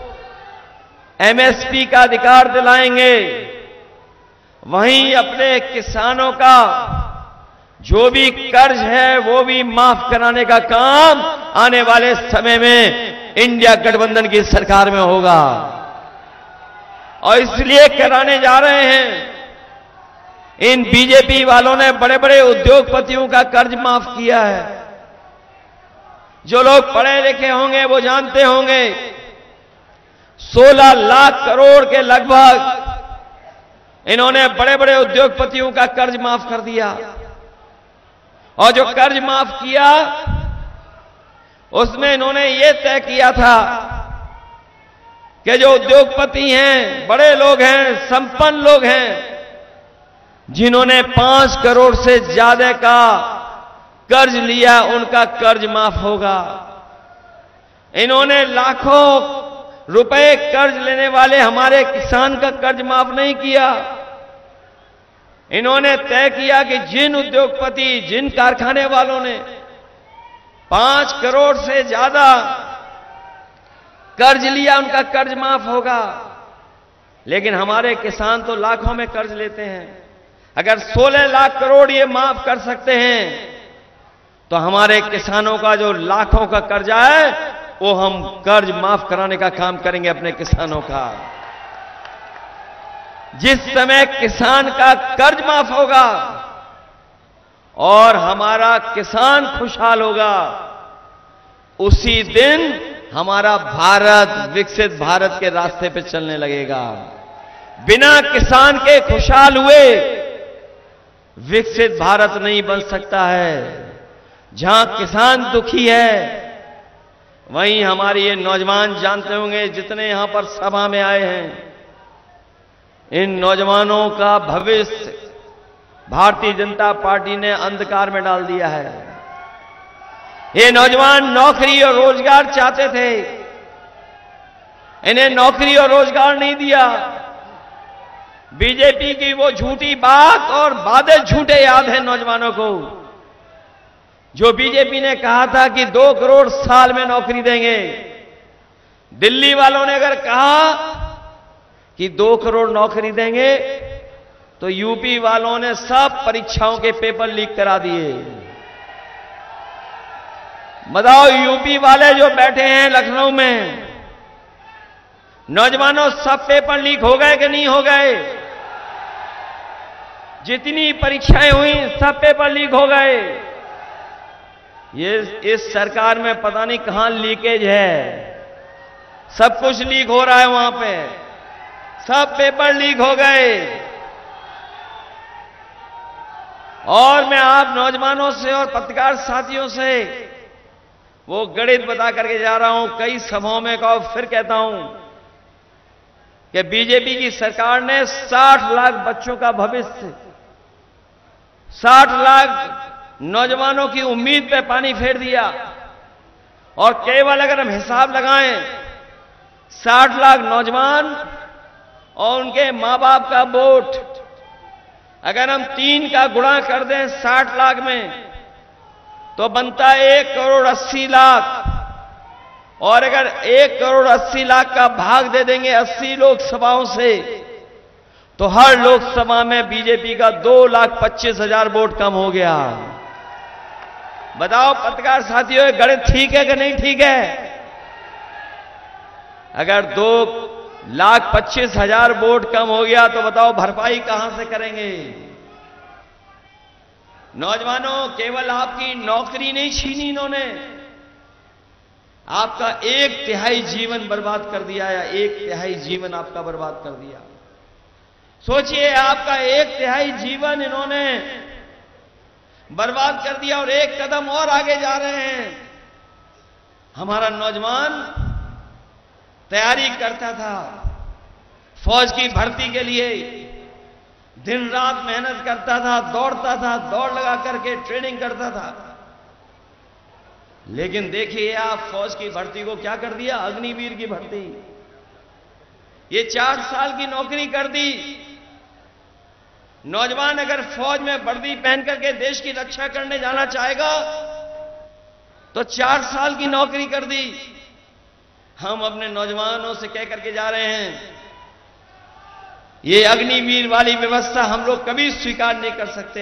H: एमएसपी का अधिकार दिलाएंगे, वहीं अपने किसानों का जो भी कर्ज है वो भी माफ कराने का काम आने वाले समय में इंडिया गठबंधन की सरकार में होगा। और इसलिए कराने जा रहे हैं। इन बीजेपी वालों ने बड़े बड़े उद्योगपतियों का कर्ज माफ किया है। जो लोग पढ़े लिखे होंगे वो जानते होंगे, सोलह लाख करोड़ के लगभग इन्होंने बड़े बड़े उद्योगपतियों का कर्ज माफ कर दिया। और जो कर्ज माफ किया उसमें इन्होंने ये तय किया था कि जो उद्योगपति हैं, बड़े लोग हैं, संपन्न लोग हैं, जिन्होंने पांच करोड़ से ज्यादा का कर्ज लिया, उनका कर्ज माफ होगा। इन्होंने लाखों रुपए कर्ज लेने वाले हमारे किसान का कर्ज माफ नहीं किया। इन्होंने तय किया कि जिन उद्योगपति, जिन कारखाने वालों ने पांच करोड़ से ज्यादा कर्ज लिया, उनका कर्ज माफ होगा। लेकिन हमारे किसान तो लाखों में कर्ज लेते हैं। अगर सोलह लाख करोड़ ये माफ कर सकते हैं तो हमारे किसानों का जो लाखों का कर्जा है वो हम कर्ज माफ कराने का काम करेंगे अपने किसानों का। जिस समय किसान का कर्ज माफ होगा और हमारा किसान खुशहाल होगा, उसी दिन हमारा भारत विकसित भारत के रास्ते पे चलने लगेगा। बिना किसान के खुशहाल हुए विकसित भारत नहीं बन सकता है। जहां किसान दुखी है, वहीं हमारे ये नौजवान जानते होंगे, जितने यहां पर सभा में आए हैं, इन नौजवानों का भविष्य भारतीय जनता पार्टी ने अंधकार में डाल दिया है। ये नौजवान नौकरी और रोजगार चाहते थे, इन्हें नौकरी और रोजगार नहीं दिया। बीजेपी की वो झूठी बात और वादे झूठे याद है नौजवानों को। जो बीजेपी ने कहा था कि दो करोड़ साल में नौकरी देंगे, दिल्ली वालों ने अगर कहा कि दो करोड़ नौकरी देंगे तो यूपी वालों ने सब परीक्षाओं के पेपर लीक करा दिए। बताओ, यूपी वाले जो बैठे हैं लखनऊ में, नौजवानों, सब पेपर लीक हो गए कि नहीं हो गए? जितनी परीक्षाएं हुई सब पेपर लीक हो गए। ये इस सरकार में पता नहीं कहां लीकेज है, सब कुछ लीक हो रहा है वहां पे, सब पेपर लीक हो गए। और मैं आप नौजवानों से और पत्रकार साथियों से वो गणित बता करके जा रहा हूं, कई सभाओं में कहा, फिर कहता हूं कि बीजेपी की सरकार ने साठ लाख बच्चों का भविष्य, साठ लाख नौजवानों की उम्मीद पे पानी फेर दिया। और केवल अगर हम हिसाब लगाएं, साठ लाख नौजवान और उनके मां बाप का वोट अगर हम तीन का गुणा कर दें साठ लाख में, तो बनता है एक करोड़ अस्सी लाख। और अगर एक करोड़ अस्सी लाख का भाग दे देंगे अस्सी लोकसभाओं से, तो हर लोकसभा में बीजेपी का दो लाख पच्चीस हजार वोट कम हो गया। बताओ पत्रकार साथियों, ये गणित ठीक है कि नहीं ठीक है? अगर दो लाख पच्चीस हजार वोट कम हो गया तो बताओ भरपाई कहां से करेंगे? नौजवानों, केवल आपकी नौकरी नहीं छीनी इन्होंने, आपका एक तिहाई जीवन बर्बाद कर दिया, या एक तिहाई जीवन आपका बर्बाद कर दिया। सोचिए, आपका एक तिहाई जीवन इन्होंने बर्बाद कर दिया और एक कदम और आगे जा रहे हैं। हमारा नौजवान तैयारी करता था फौज की भर्ती के लिए, दिन रात मेहनत करता था, दौड़ता था, दौड़ लगा करके ट्रेनिंग करता था। लेकिन देखिए आप फौज की भर्ती को क्या कर दिया, अग्निवीर की भर्ती। ये चार साल की नौकरी कर दी। नौजवान अगर फौज में वर्दी पहन करके देश की रक्षा करने जाना चाहेगा तो चार साल की नौकरी कर दी। हम अपने नौजवानों से कह करके जा रहे हैं, ये अग्निवीर वाली व्यवस्था हम लोग कभी स्वीकार नहीं कर सकते,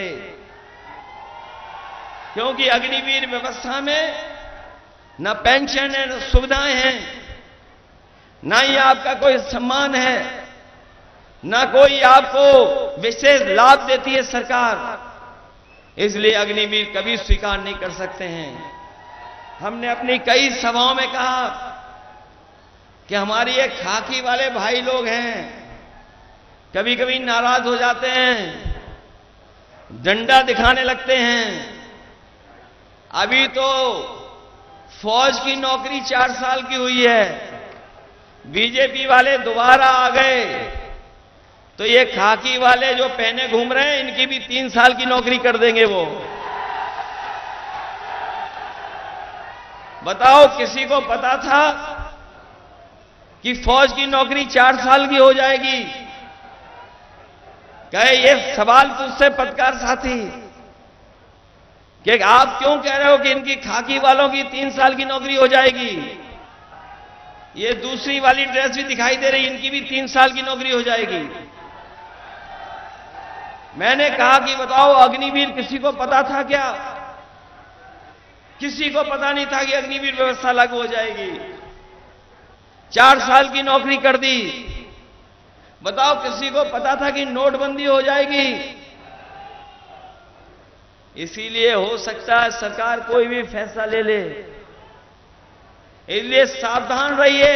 H: क्योंकि अग्निवीर व्यवस्था में न पेंशन है, न सुविधाएं हैं, ना ही आपका कोई सम्मान है, ना कोई आपको विशेष लाभ देती है सरकार। इसलिए अग्निवीर कभी स्वीकार नहीं कर सकते हैं। हमने अपनी कई सभाओं में कहा कि हमारी ये खाकी वाले भाई लोग हैं, कभी कभी नाराज हो जाते हैं, डंडा दिखाने लगते हैं। अभी तो फौज की नौकरी चार साल की हुई है, बीजेपी वाले दोबारा आ गए तो ये खाकी वाले जो पहने घूम रहे हैं इनकी भी तीन साल की नौकरी कर देंगे वो। बताओ, किसी को पता था कि फौज की नौकरी चार साल की हो जाएगी? कहे ये सवाल तुझसे पत्रकार साथी कि आप क्यों कह रहे हो कि इनकी खाकी वालों की तीन साल की नौकरी हो जाएगी? ये दूसरी वाली ड्रेस भी दिखाई दे रही, इनकी भी तीन साल की नौकरी हो जाएगी। मैंने कहा कि बताओ, अग्निवीर किसी को पता था क्या? किसी को पता नहीं था कि अग्निवीर व्यवस्था लागू हो जाएगी। चार साल की नौकरी कर दी। बताओ, किसी को पता था कि नोटबंदी हो जाएगी? इसीलिए हो सकता है सरकार कोई भी फैसला ले ले, इसलिए सावधान रहिए।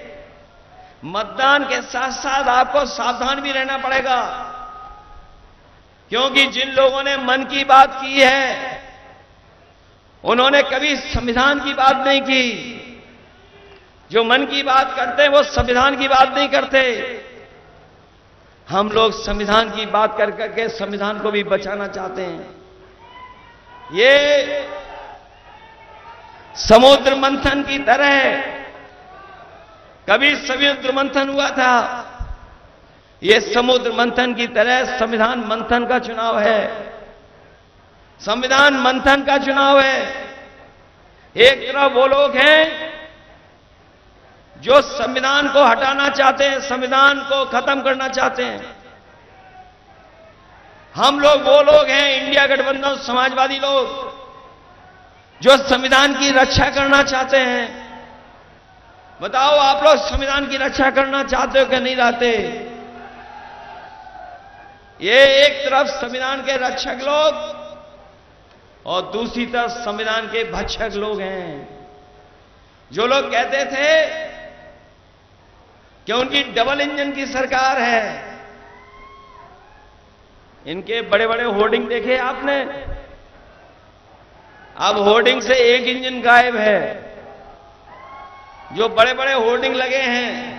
H: मतदान के साथ साथ आपको सावधान भी रहना पड़ेगा, क्योंकि जिन लोगों ने मन की बात की है उन्होंने कभी संविधान की बात नहीं की। जो मन की बात करते हैं वो संविधान की बात नहीं करते। हम लोग संविधान की बात कर करके संविधान को भी बचाना चाहते हैं। ये समुद्र मंथन की तरह कभी समुद्र मंथन हुआ था, ये समुद्र मंथन की तरह संविधान मंथन का चुनाव है। संविधान मंथन का चुनाव है। एक तरफ वो लोग हैं जो संविधान को हटाना चाहते हैं, संविधान को खत्म करना चाहते हैं। हम लोग वो लोग हैं, इंडिया गठबंधन समाजवादी लोग, जो संविधान की रक्षा करना चाहते हैं। बताओ, आप लोग संविधान की रक्षा करना चाहते हो कि नहीं चाहते? ये एक तरफ संविधान के रक्षक लोग और दूसरी तरफ संविधान के भक्षक लोग हैं। जो लोग कहते थे कि उनकी डबल इंजन की सरकार है, इनके बड़े बड़े होर्डिंग देखे आपने? अब होर्डिंग से एक इंजन गायब है। जो बड़े बड़े होर्डिंग लगे हैं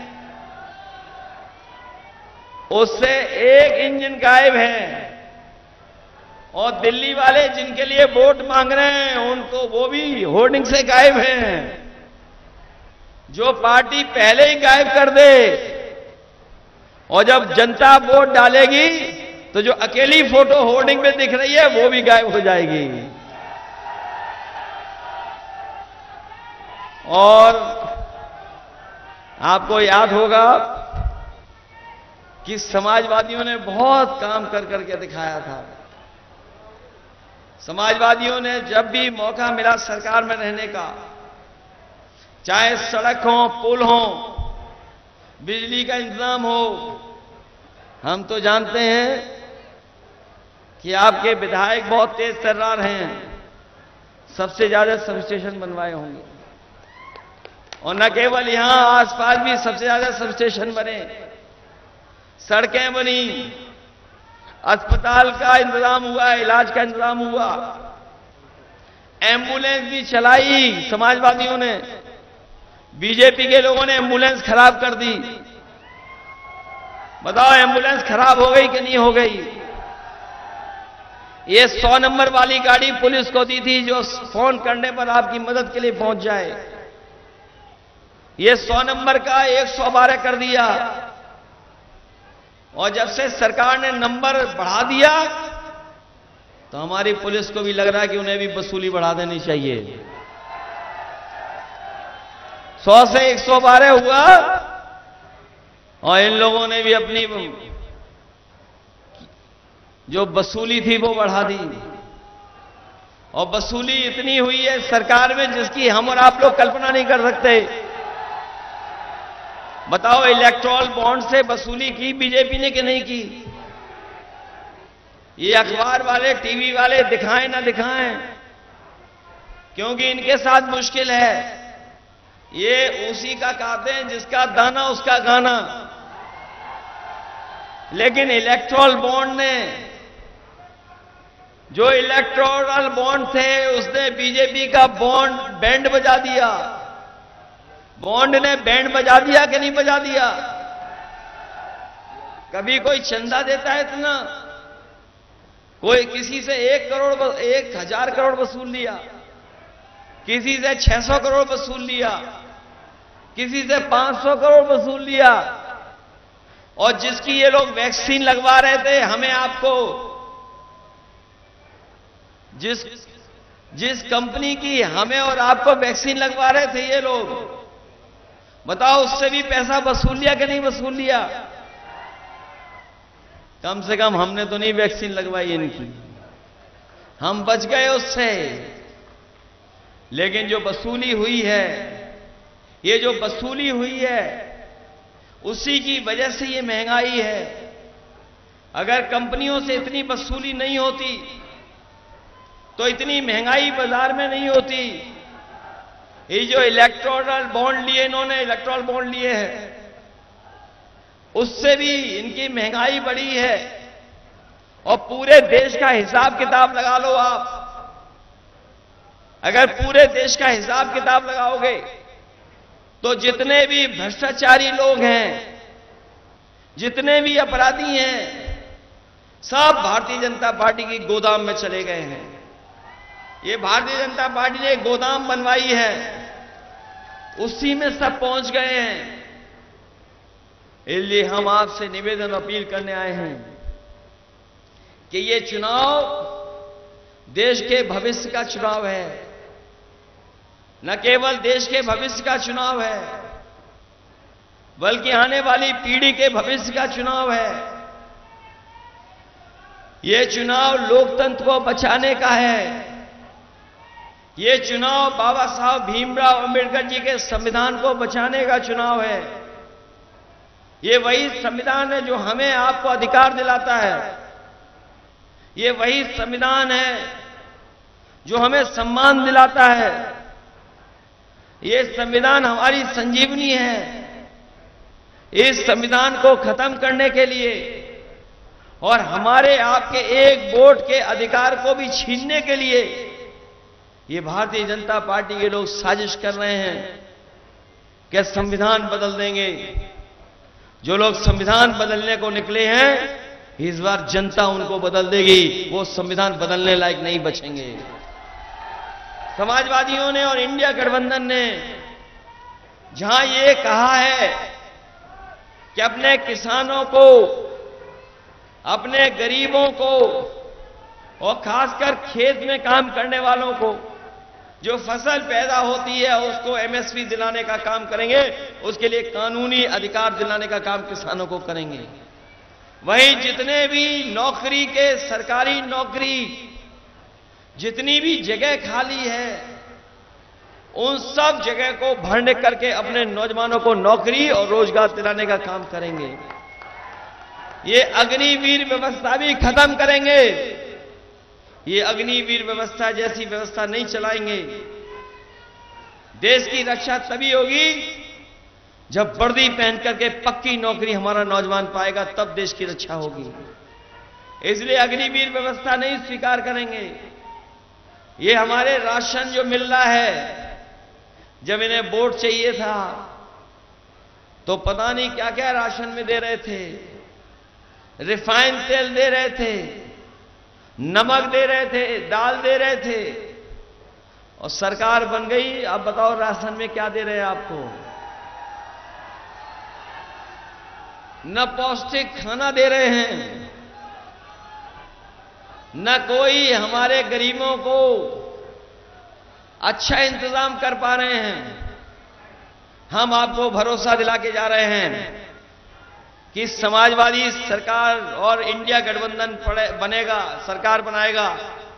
H: उससे एक इंजन गायब है। और दिल्ली वाले जिनके लिए वोट मांग रहे हैं उनको वो भी होर्डिंग से गायब हैं। जो पार्टी पहले ही गायब कर दे और जब जनता वोट डालेगी तो जो अकेली फोटो होर्डिंग में दिख रही है वो भी गायब हो जाएगी। और आपको याद होगा कि समाजवादियों ने बहुत काम कर करके दिखाया था। समाजवादियों ने जब भी मौका मिला सरकार में रहने का, चाहे सड़क हो, पुल हो, बिजली का इंतजाम हो, हम तो जानते हैं कि आपके विधायक बहुत तेज तर्रार हैं, सबसे ज्यादा सब स्टेशन बनवाए होंगे। और न केवल यहां, आसपास भी सबसे ज्यादा सब स्टेशन बने, सड़कें बनी, अस्पताल का इंतजाम हुआ, इलाज का इंतजाम हुआ, एम्बुलेंस भी चलाई समाजवादियों ने। बीजेपी के लोगों ने एम्बुलेंस खराब कर दी। बताओ, एम्बुलेंस खराब हो गई कि नहीं हो गई? ये सौ नंबर वाली गाड़ी पुलिस को दी थी जो फोन करने पर आपकी मदद के लिए पहुंच जाए। ये सौ नंबर का एक सौ बारह कर दिया। और जब से सरकार ने नंबर बढ़ा दिया तो हमारी पुलिस को भी लग रहा है कि उन्हें भी वसूली बढ़ा देनी चाहिए। सौ से एक सौ बारह हुआ और इन लोगों ने भी अपनी जो वसूली थी वो बढ़ा दी। और वसूली इतनी हुई है सरकार में जिसकी हम और आप लोग कल्पना नहीं कर सकते। बताओ, इलेक्टोरल बॉन्ड से वसूली की बीजेपी ने कि नहीं की? ये अखबार वाले, टीवी वाले दिखाएं ना दिखाएं, क्योंकि इनके साथ मुश्किल है। ये उसी का कहते हैं जिसका दाना उसका गाना। लेकिन इलेक्टोरल बॉन्ड ने, जो इलेक्टोरल बॉन्ड थे, उसने बीजेपी का बॉन्ड बैंड बजा दिया। बॉन्ड ने बैंड बजा दिया कि नहीं बजा दिया? कभी कोई चंदा देता है इतना? कोई किसी से एक करोड़ एक हजार करोड़ वसूल लिया, किसी से छह सौ करोड़ वसूल लिया, किसी से पांच सौ करोड़ वसूल लिया। और जिसकी ये लोग वैक्सीन लगवा रहे थे, हमें आपको, जिस जिस कंपनी की हमें और आपको वैक्सीन लगवा रहे थे ये लोग, बताओ उससे भी पैसा वसूल लिया कि नहीं वसूल लिया? कम से कम हमने तो नहीं वैक्सीन लगवाई इनकी, हम बच गए उससे। लेकिन जो वसूली हुई है, ये जो वसूली हुई है, उसी की वजह से ये महंगाई है। अगर कंपनियों से इतनी वसूली नहीं होती तो इतनी महंगाई बाजार में नहीं होती। ये जो इलेक्टोरल बॉन्ड लिए इन्होंने, इलेक्टोरल बॉन्ड लिए हैं, उससे भी इनकी महंगाई बढ़ी है। और पूरे देश का हिसाब किताब लगा लो आप, अगर पूरे देश का हिसाब किताब लगाओगे तो जितने भी भ्रष्टाचारी लोग हैं, जितने भी अपराधी हैं, सब भारतीय जनता पार्टी की गोदाम में चले गए हैं। ये भारतीय जनता पार्टी ने गोदाम बनवाई है, उसी में सब पहुंच गए हैं। इसलिए हम आपसे निवेदन अपील करने आए हैं कि ये चुनाव देश के भविष्य का चुनाव है। न केवल देश के भविष्य का चुनाव है, बल्कि आने वाली पीढ़ी के भविष्य का चुनाव है। ये चुनाव लोकतंत्र को बचाने का है। ये चुनाव बाबा साहब भीमराव अंबेडकर जी के संविधान को बचाने का चुनाव है। ये वही संविधान है जो हमें आपको अधिकार दिलाता है। ये वही संविधान है जो हमें सम्मान दिलाता है। ये संविधान हमारी संजीवनी है। इस संविधान को खत्म करने के लिए और हमारे आपके एक वोट के अधिकार को भी छीनने के लिए ये भारतीय जनता पार्टी के लोग साजिश कर रहे हैं कि संविधान बदल देंगे। जो लोग संविधान बदलने को निकले हैं, इस बार जनता उनको बदल देगी। वो संविधान बदलने लायक नहीं बचेंगे। समाजवादियों ने और इंडिया गठबंधन ने जहां ये कहा है कि अपने किसानों को, अपने गरीबों को और खासकर खेत में काम करने वालों को जो फसल पैदा होती है उसको एमएसपी दिलाने का काम करेंगे, उसके लिए कानूनी अधिकार दिलाने का काम किसानों को करेंगे। वहीं जितने भी नौकरी के, सरकारी नौकरी जितनी भी जगह खाली है, उन सब जगह को भरने करके अपने नौजवानों को नौकरी और रोजगार दिलाने का काम करेंगे। ये अग्निवीर व्यवस्था भी खत्म करेंगे। ये अग्निवीर व्यवस्था जैसी व्यवस्था नहीं चलाएंगे। देश की रक्षा तभी होगी जब वर्दी पहन करके पक्की नौकरी हमारा नौजवान पाएगा, तब देश की रक्षा होगी। इसलिए अग्निवीर व्यवस्था नहीं स्वीकार करेंगे। ये हमारे राशन जो मिल रहा है, जब इन्हें वोट चाहिए था तो पता नहीं क्या क्या राशन में दे रहे थे। रिफाइंड तेल दे रहे थे, नमक दे रहे थे, दाल दे रहे थे, और सरकार बन गई। अब बताओ राशन में क्या दे रहे हैं आपको? न पौष्टिक खाना दे रहे हैं, न कोई हमारे गरीबों को अच्छा इंतजाम कर पा रहे हैं। हम आपको भरोसा दिला के जा रहे हैं कि समाजवादी सरकार और इंडिया गठबंधन बनेगा, सरकार बनाएगा,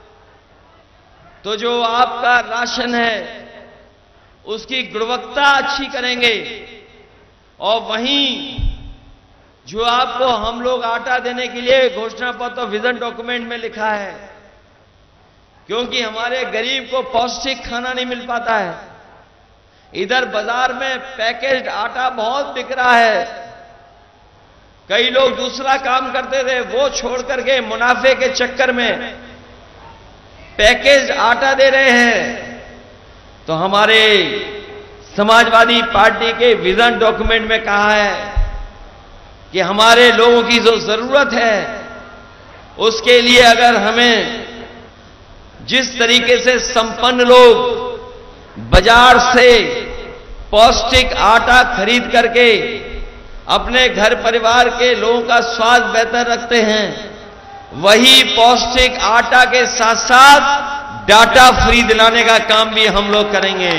H: तो जो आपका राशन है उसकी गुणवत्ता अच्छी करेंगे, और वहीं जो आपको हम लोग आटा देने के लिए घोषणा पत्र विजन डॉक्यूमेंट में लिखा है, क्योंकि हमारे गरीब को पौष्टिक खाना नहीं मिल पाता है। इधर बाजार में पैकेज्ड आटा बहुत बिक रहा है। कई लोग दूसरा काम करते थे, वो छोड़ करके मुनाफे के चक्कर में पैकेज्ड आटा दे रहे हैं। तो हमारे समाजवादी पार्टी के विजन डॉक्यूमेंट में कहा है कि हमारे लोगों की जो जरूरत है उसके लिए अगर हमें जिस तरीके से संपन्न लोग बाजार से पौष्टिक आटा खरीद करके अपने घर परिवार के लोगों का स्वास्थ्य बेहतर रखते हैं, वही पौष्टिक आटा के साथ साथ डाटा फ्री दिलाने का काम भी हम लोग करेंगे।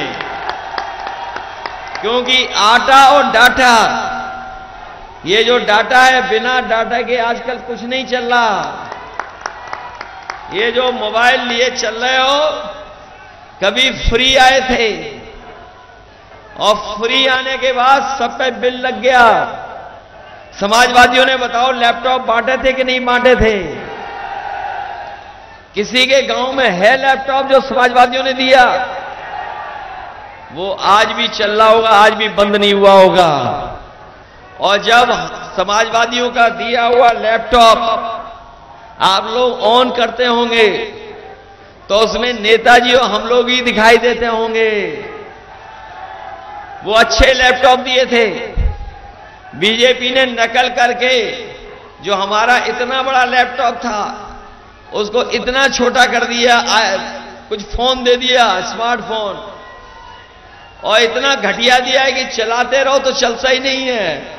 H: क्योंकि आटा और डाटा, ये जो डाटा है, बिना डाटा के आजकल कुछ नहीं चल रहा। ये जो मोबाइल लिए चल रहे हो, कभी फ्री आए थे और फ्री आने के बाद सब पे बिल लग गया। समाजवादियों ने बताओ लैपटॉप बांटे थे कि नहीं बांटे थे? किसी के गांव में है लैपटॉप जो समाजवादियों ने दिया? वो आज भी चल रहा होगा, आज भी बंद नहीं हुआ होगा। और जब समाजवादियों का दिया हुआ लैपटॉप आप लोग ऑन करते होंगे तो उसमें नेताजी और हम लोग ही दिखाई देते होंगे। वो अच्छे लैपटॉप दिए थे, बीजेपी ने नकल करके जो हमारा इतना बड़ा लैपटॉप था उसको इतना छोटा कर दिया, कुछ फोन दे दिया, स्मार्टफोन, और इतना घटिया दिया है कि चलाते रहो तो चलता ही नहीं है।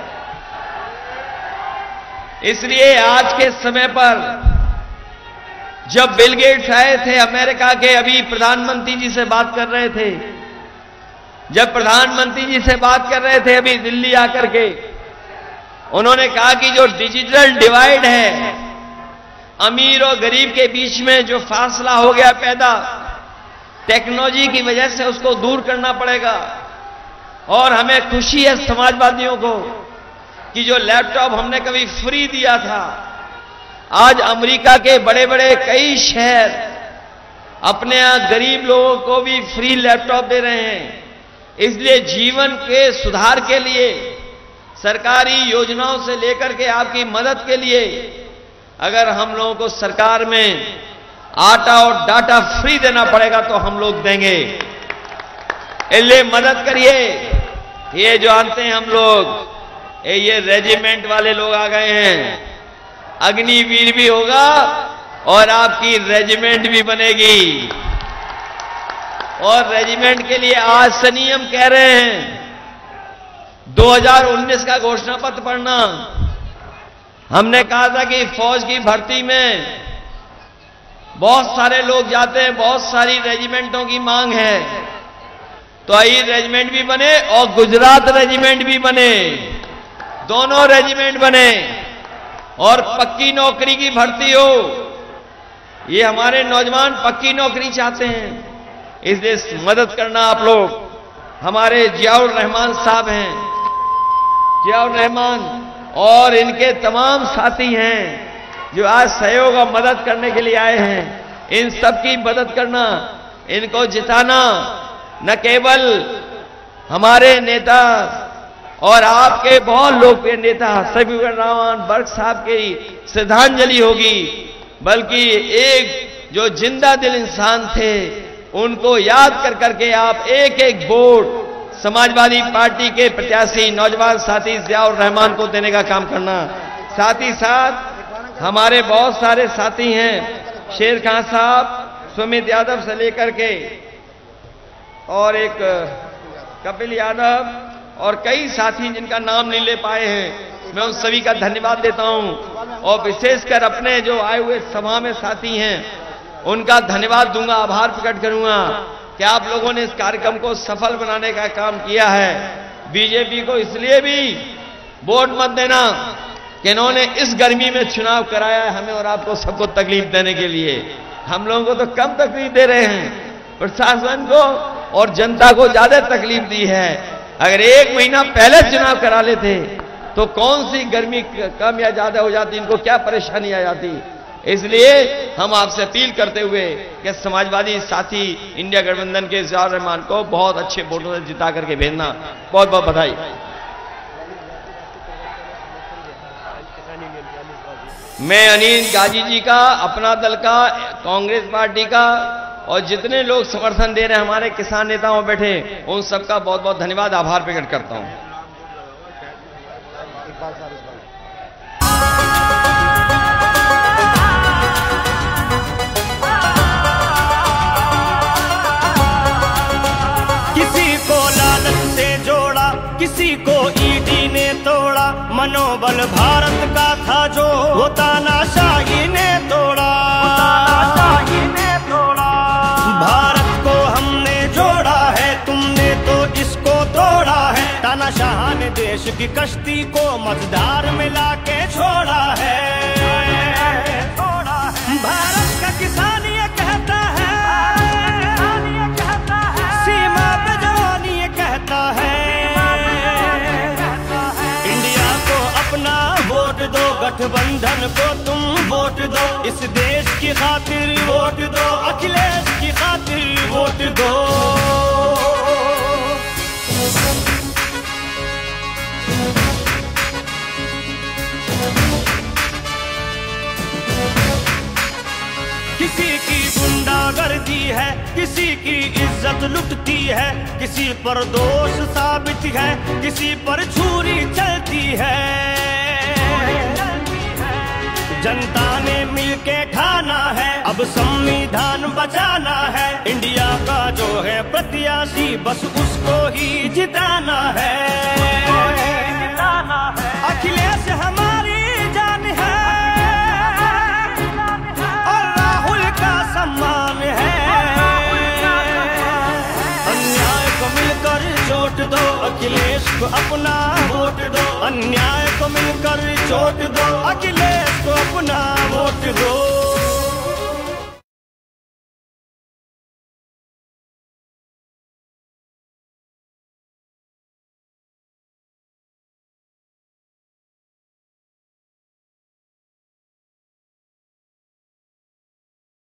H: इसलिए आज के समय पर जब बिल गेट्स आए थे अमेरिका के, अभी प्रधानमंत्री जी से बात कर रहे थे, जब प्रधानमंत्री जी से बात कर रहे थे अभी दिल्ली आकर के, उन्होंने कहा कि जो डिजिटल डिवाइड है, अमीर और गरीब के बीच में जो फासला हो गया पैदा टेक्नोलॉजी की वजह से, उसको दूर करना पड़ेगा। और हमें खुशी है समाजवादियों को कि जो लैपटॉप हमने कभी फ्री दिया था, आज अमेरिका के बड़े बड़े कई शहर अपने यहां गरीब लोगों को भी फ्री लैपटॉप दे रहे हैं। इसलिए जीवन के सुधार के लिए, सरकारी योजनाओं से लेकर के आपकी मदद के लिए, अगर हम लोगों को सरकार में आटा और डाटा फ्री देना पड़ेगा तो हम लोग देंगे। इसलिए मदद करिए। ये जो आते हैं हम लोग, ये रेजिमेंट वाले लोग आ गए हैं, अग्निवीर भी होगा और आपकी रेजिमेंट भी बनेगी। और रेजिमेंट के लिए आज से नियम कह रहे हैं, दो हज़ार उन्नीस का घोषणा पत्र पढ़ना। हमने कहा था कि फौज की भर्ती में बहुत सारे लोग जाते हैं, बहुत सारी रेजिमेंटों की मांग है, तो आई रेजिमेंट भी बने और गुजरात रेजिमेंट भी बने, दोनों रेजिमेंट बने और पक्की नौकरी की भर्ती हो। ये हमारे नौजवान पक्की नौकरी चाहते हैं, इसलिए मदद करना आप लोग। हमारे जियाउर रहमान साहब हैं, जियाउर रहमान और इनके तमाम साथी हैं जो आज सहयोग और मदद करने के लिए आए हैं। इन सब की मदद करना, इनको जिताना, न केवल हमारे नेता और आपके बहुत लोकप्रिय नेता सफीउर रहमान बर्क साहब की श्रद्धांजलि होगी, बल्कि एक जो जिंदा दिल इंसान थे उनको याद कर करके आप एक एक वोट समाजवादी पार्टी के प्रत्याशी नौजवान साथी जियाउर रहमान को देने का काम करना। साथ ही साथ हमारे बहुत सारे साथी हैं, शेर खान साहब, सुमित यादव से लेकर के और एक कपिल यादव और कई साथी जिनका नाम नहीं ले पाए हैं, मैं उन सभी का धन्यवाद देता हूं और विशेषकर अपने जो आए हुए सभा में साथी हैं उनका धन्यवाद दूंगा, आभार प्रकट करूंगा कि आप लोगों ने इस कार्यक्रम को सफल बनाने का काम किया है। बीजेपी को इसलिए भी वोट मत देना कि इन्होंने इस गर्मी में चुनाव कराया है हमें और आपको सबको तकलीफ देने के लिए। हम लोगों को तो कम तकलीफ दे रहे हैं, प्रशासन को और जनता को ज्यादा तकलीफ दी है। अगर एक महीना पहले चुनाव करा लेते तो कौन सी गर्मी कम या ज्यादा हो जाती, इनको क्या परेशानी आ जाती। इसलिए हम आपसे अपील करते हुए कि समाजवादी साथी इंडिया गठबंधन के जियाउर रहमान को बहुत अच्छे वोटों से जिता करके भेजना। बहुत बहुत बधाई। मैं अनिल गाजी जी का, अपना दल का, कांग्रेस पार्टी का और जितने लोग समर्थन दे रहे हैं हमारे किसान नेताओं बैठे, उन सबका बहुत बहुत धन्यवाद, आभार प्रकट करता हूं।
I: किसी को लालच से जोड़ा, किसी को ईडी ने तोड़ा, मनोबल भारत का था जो वो तानाशाही ने तोड़ा। भारत को हमने जोड़ा है, तुमने तो इसको तोड़ा है। तानाशाह ने देश की कश्ती को मझधार में लाके छोड़ा है। भारत का किसान ये कहता है, सीमा पे जवान ये कहता है, इंडिया को अपना वोट दो, गठबंधन को तुम वोट दो, इस देश की खातिर वोट दो, अखिलेश की खातिर वोट दो। किसी की गुंडागर्दी है, किसी की इज्जत लुटती है, किसी पर दोष साबित है, किसी पर छुरी चलती है। जनता ने मिलके ठाना है, अब संविधान बचाना है। इंडिया का जो है प्रत्याशी बस उसको ही जिताना है। अखिलेश हमारी जान है और राहुल का सम्मान है। अन्याय को मिलकर चोट दो, अखिलेश को अपना वोट दो। अन्याय को मिलकर चोट दो, अखिलेश को अपना वोट दो।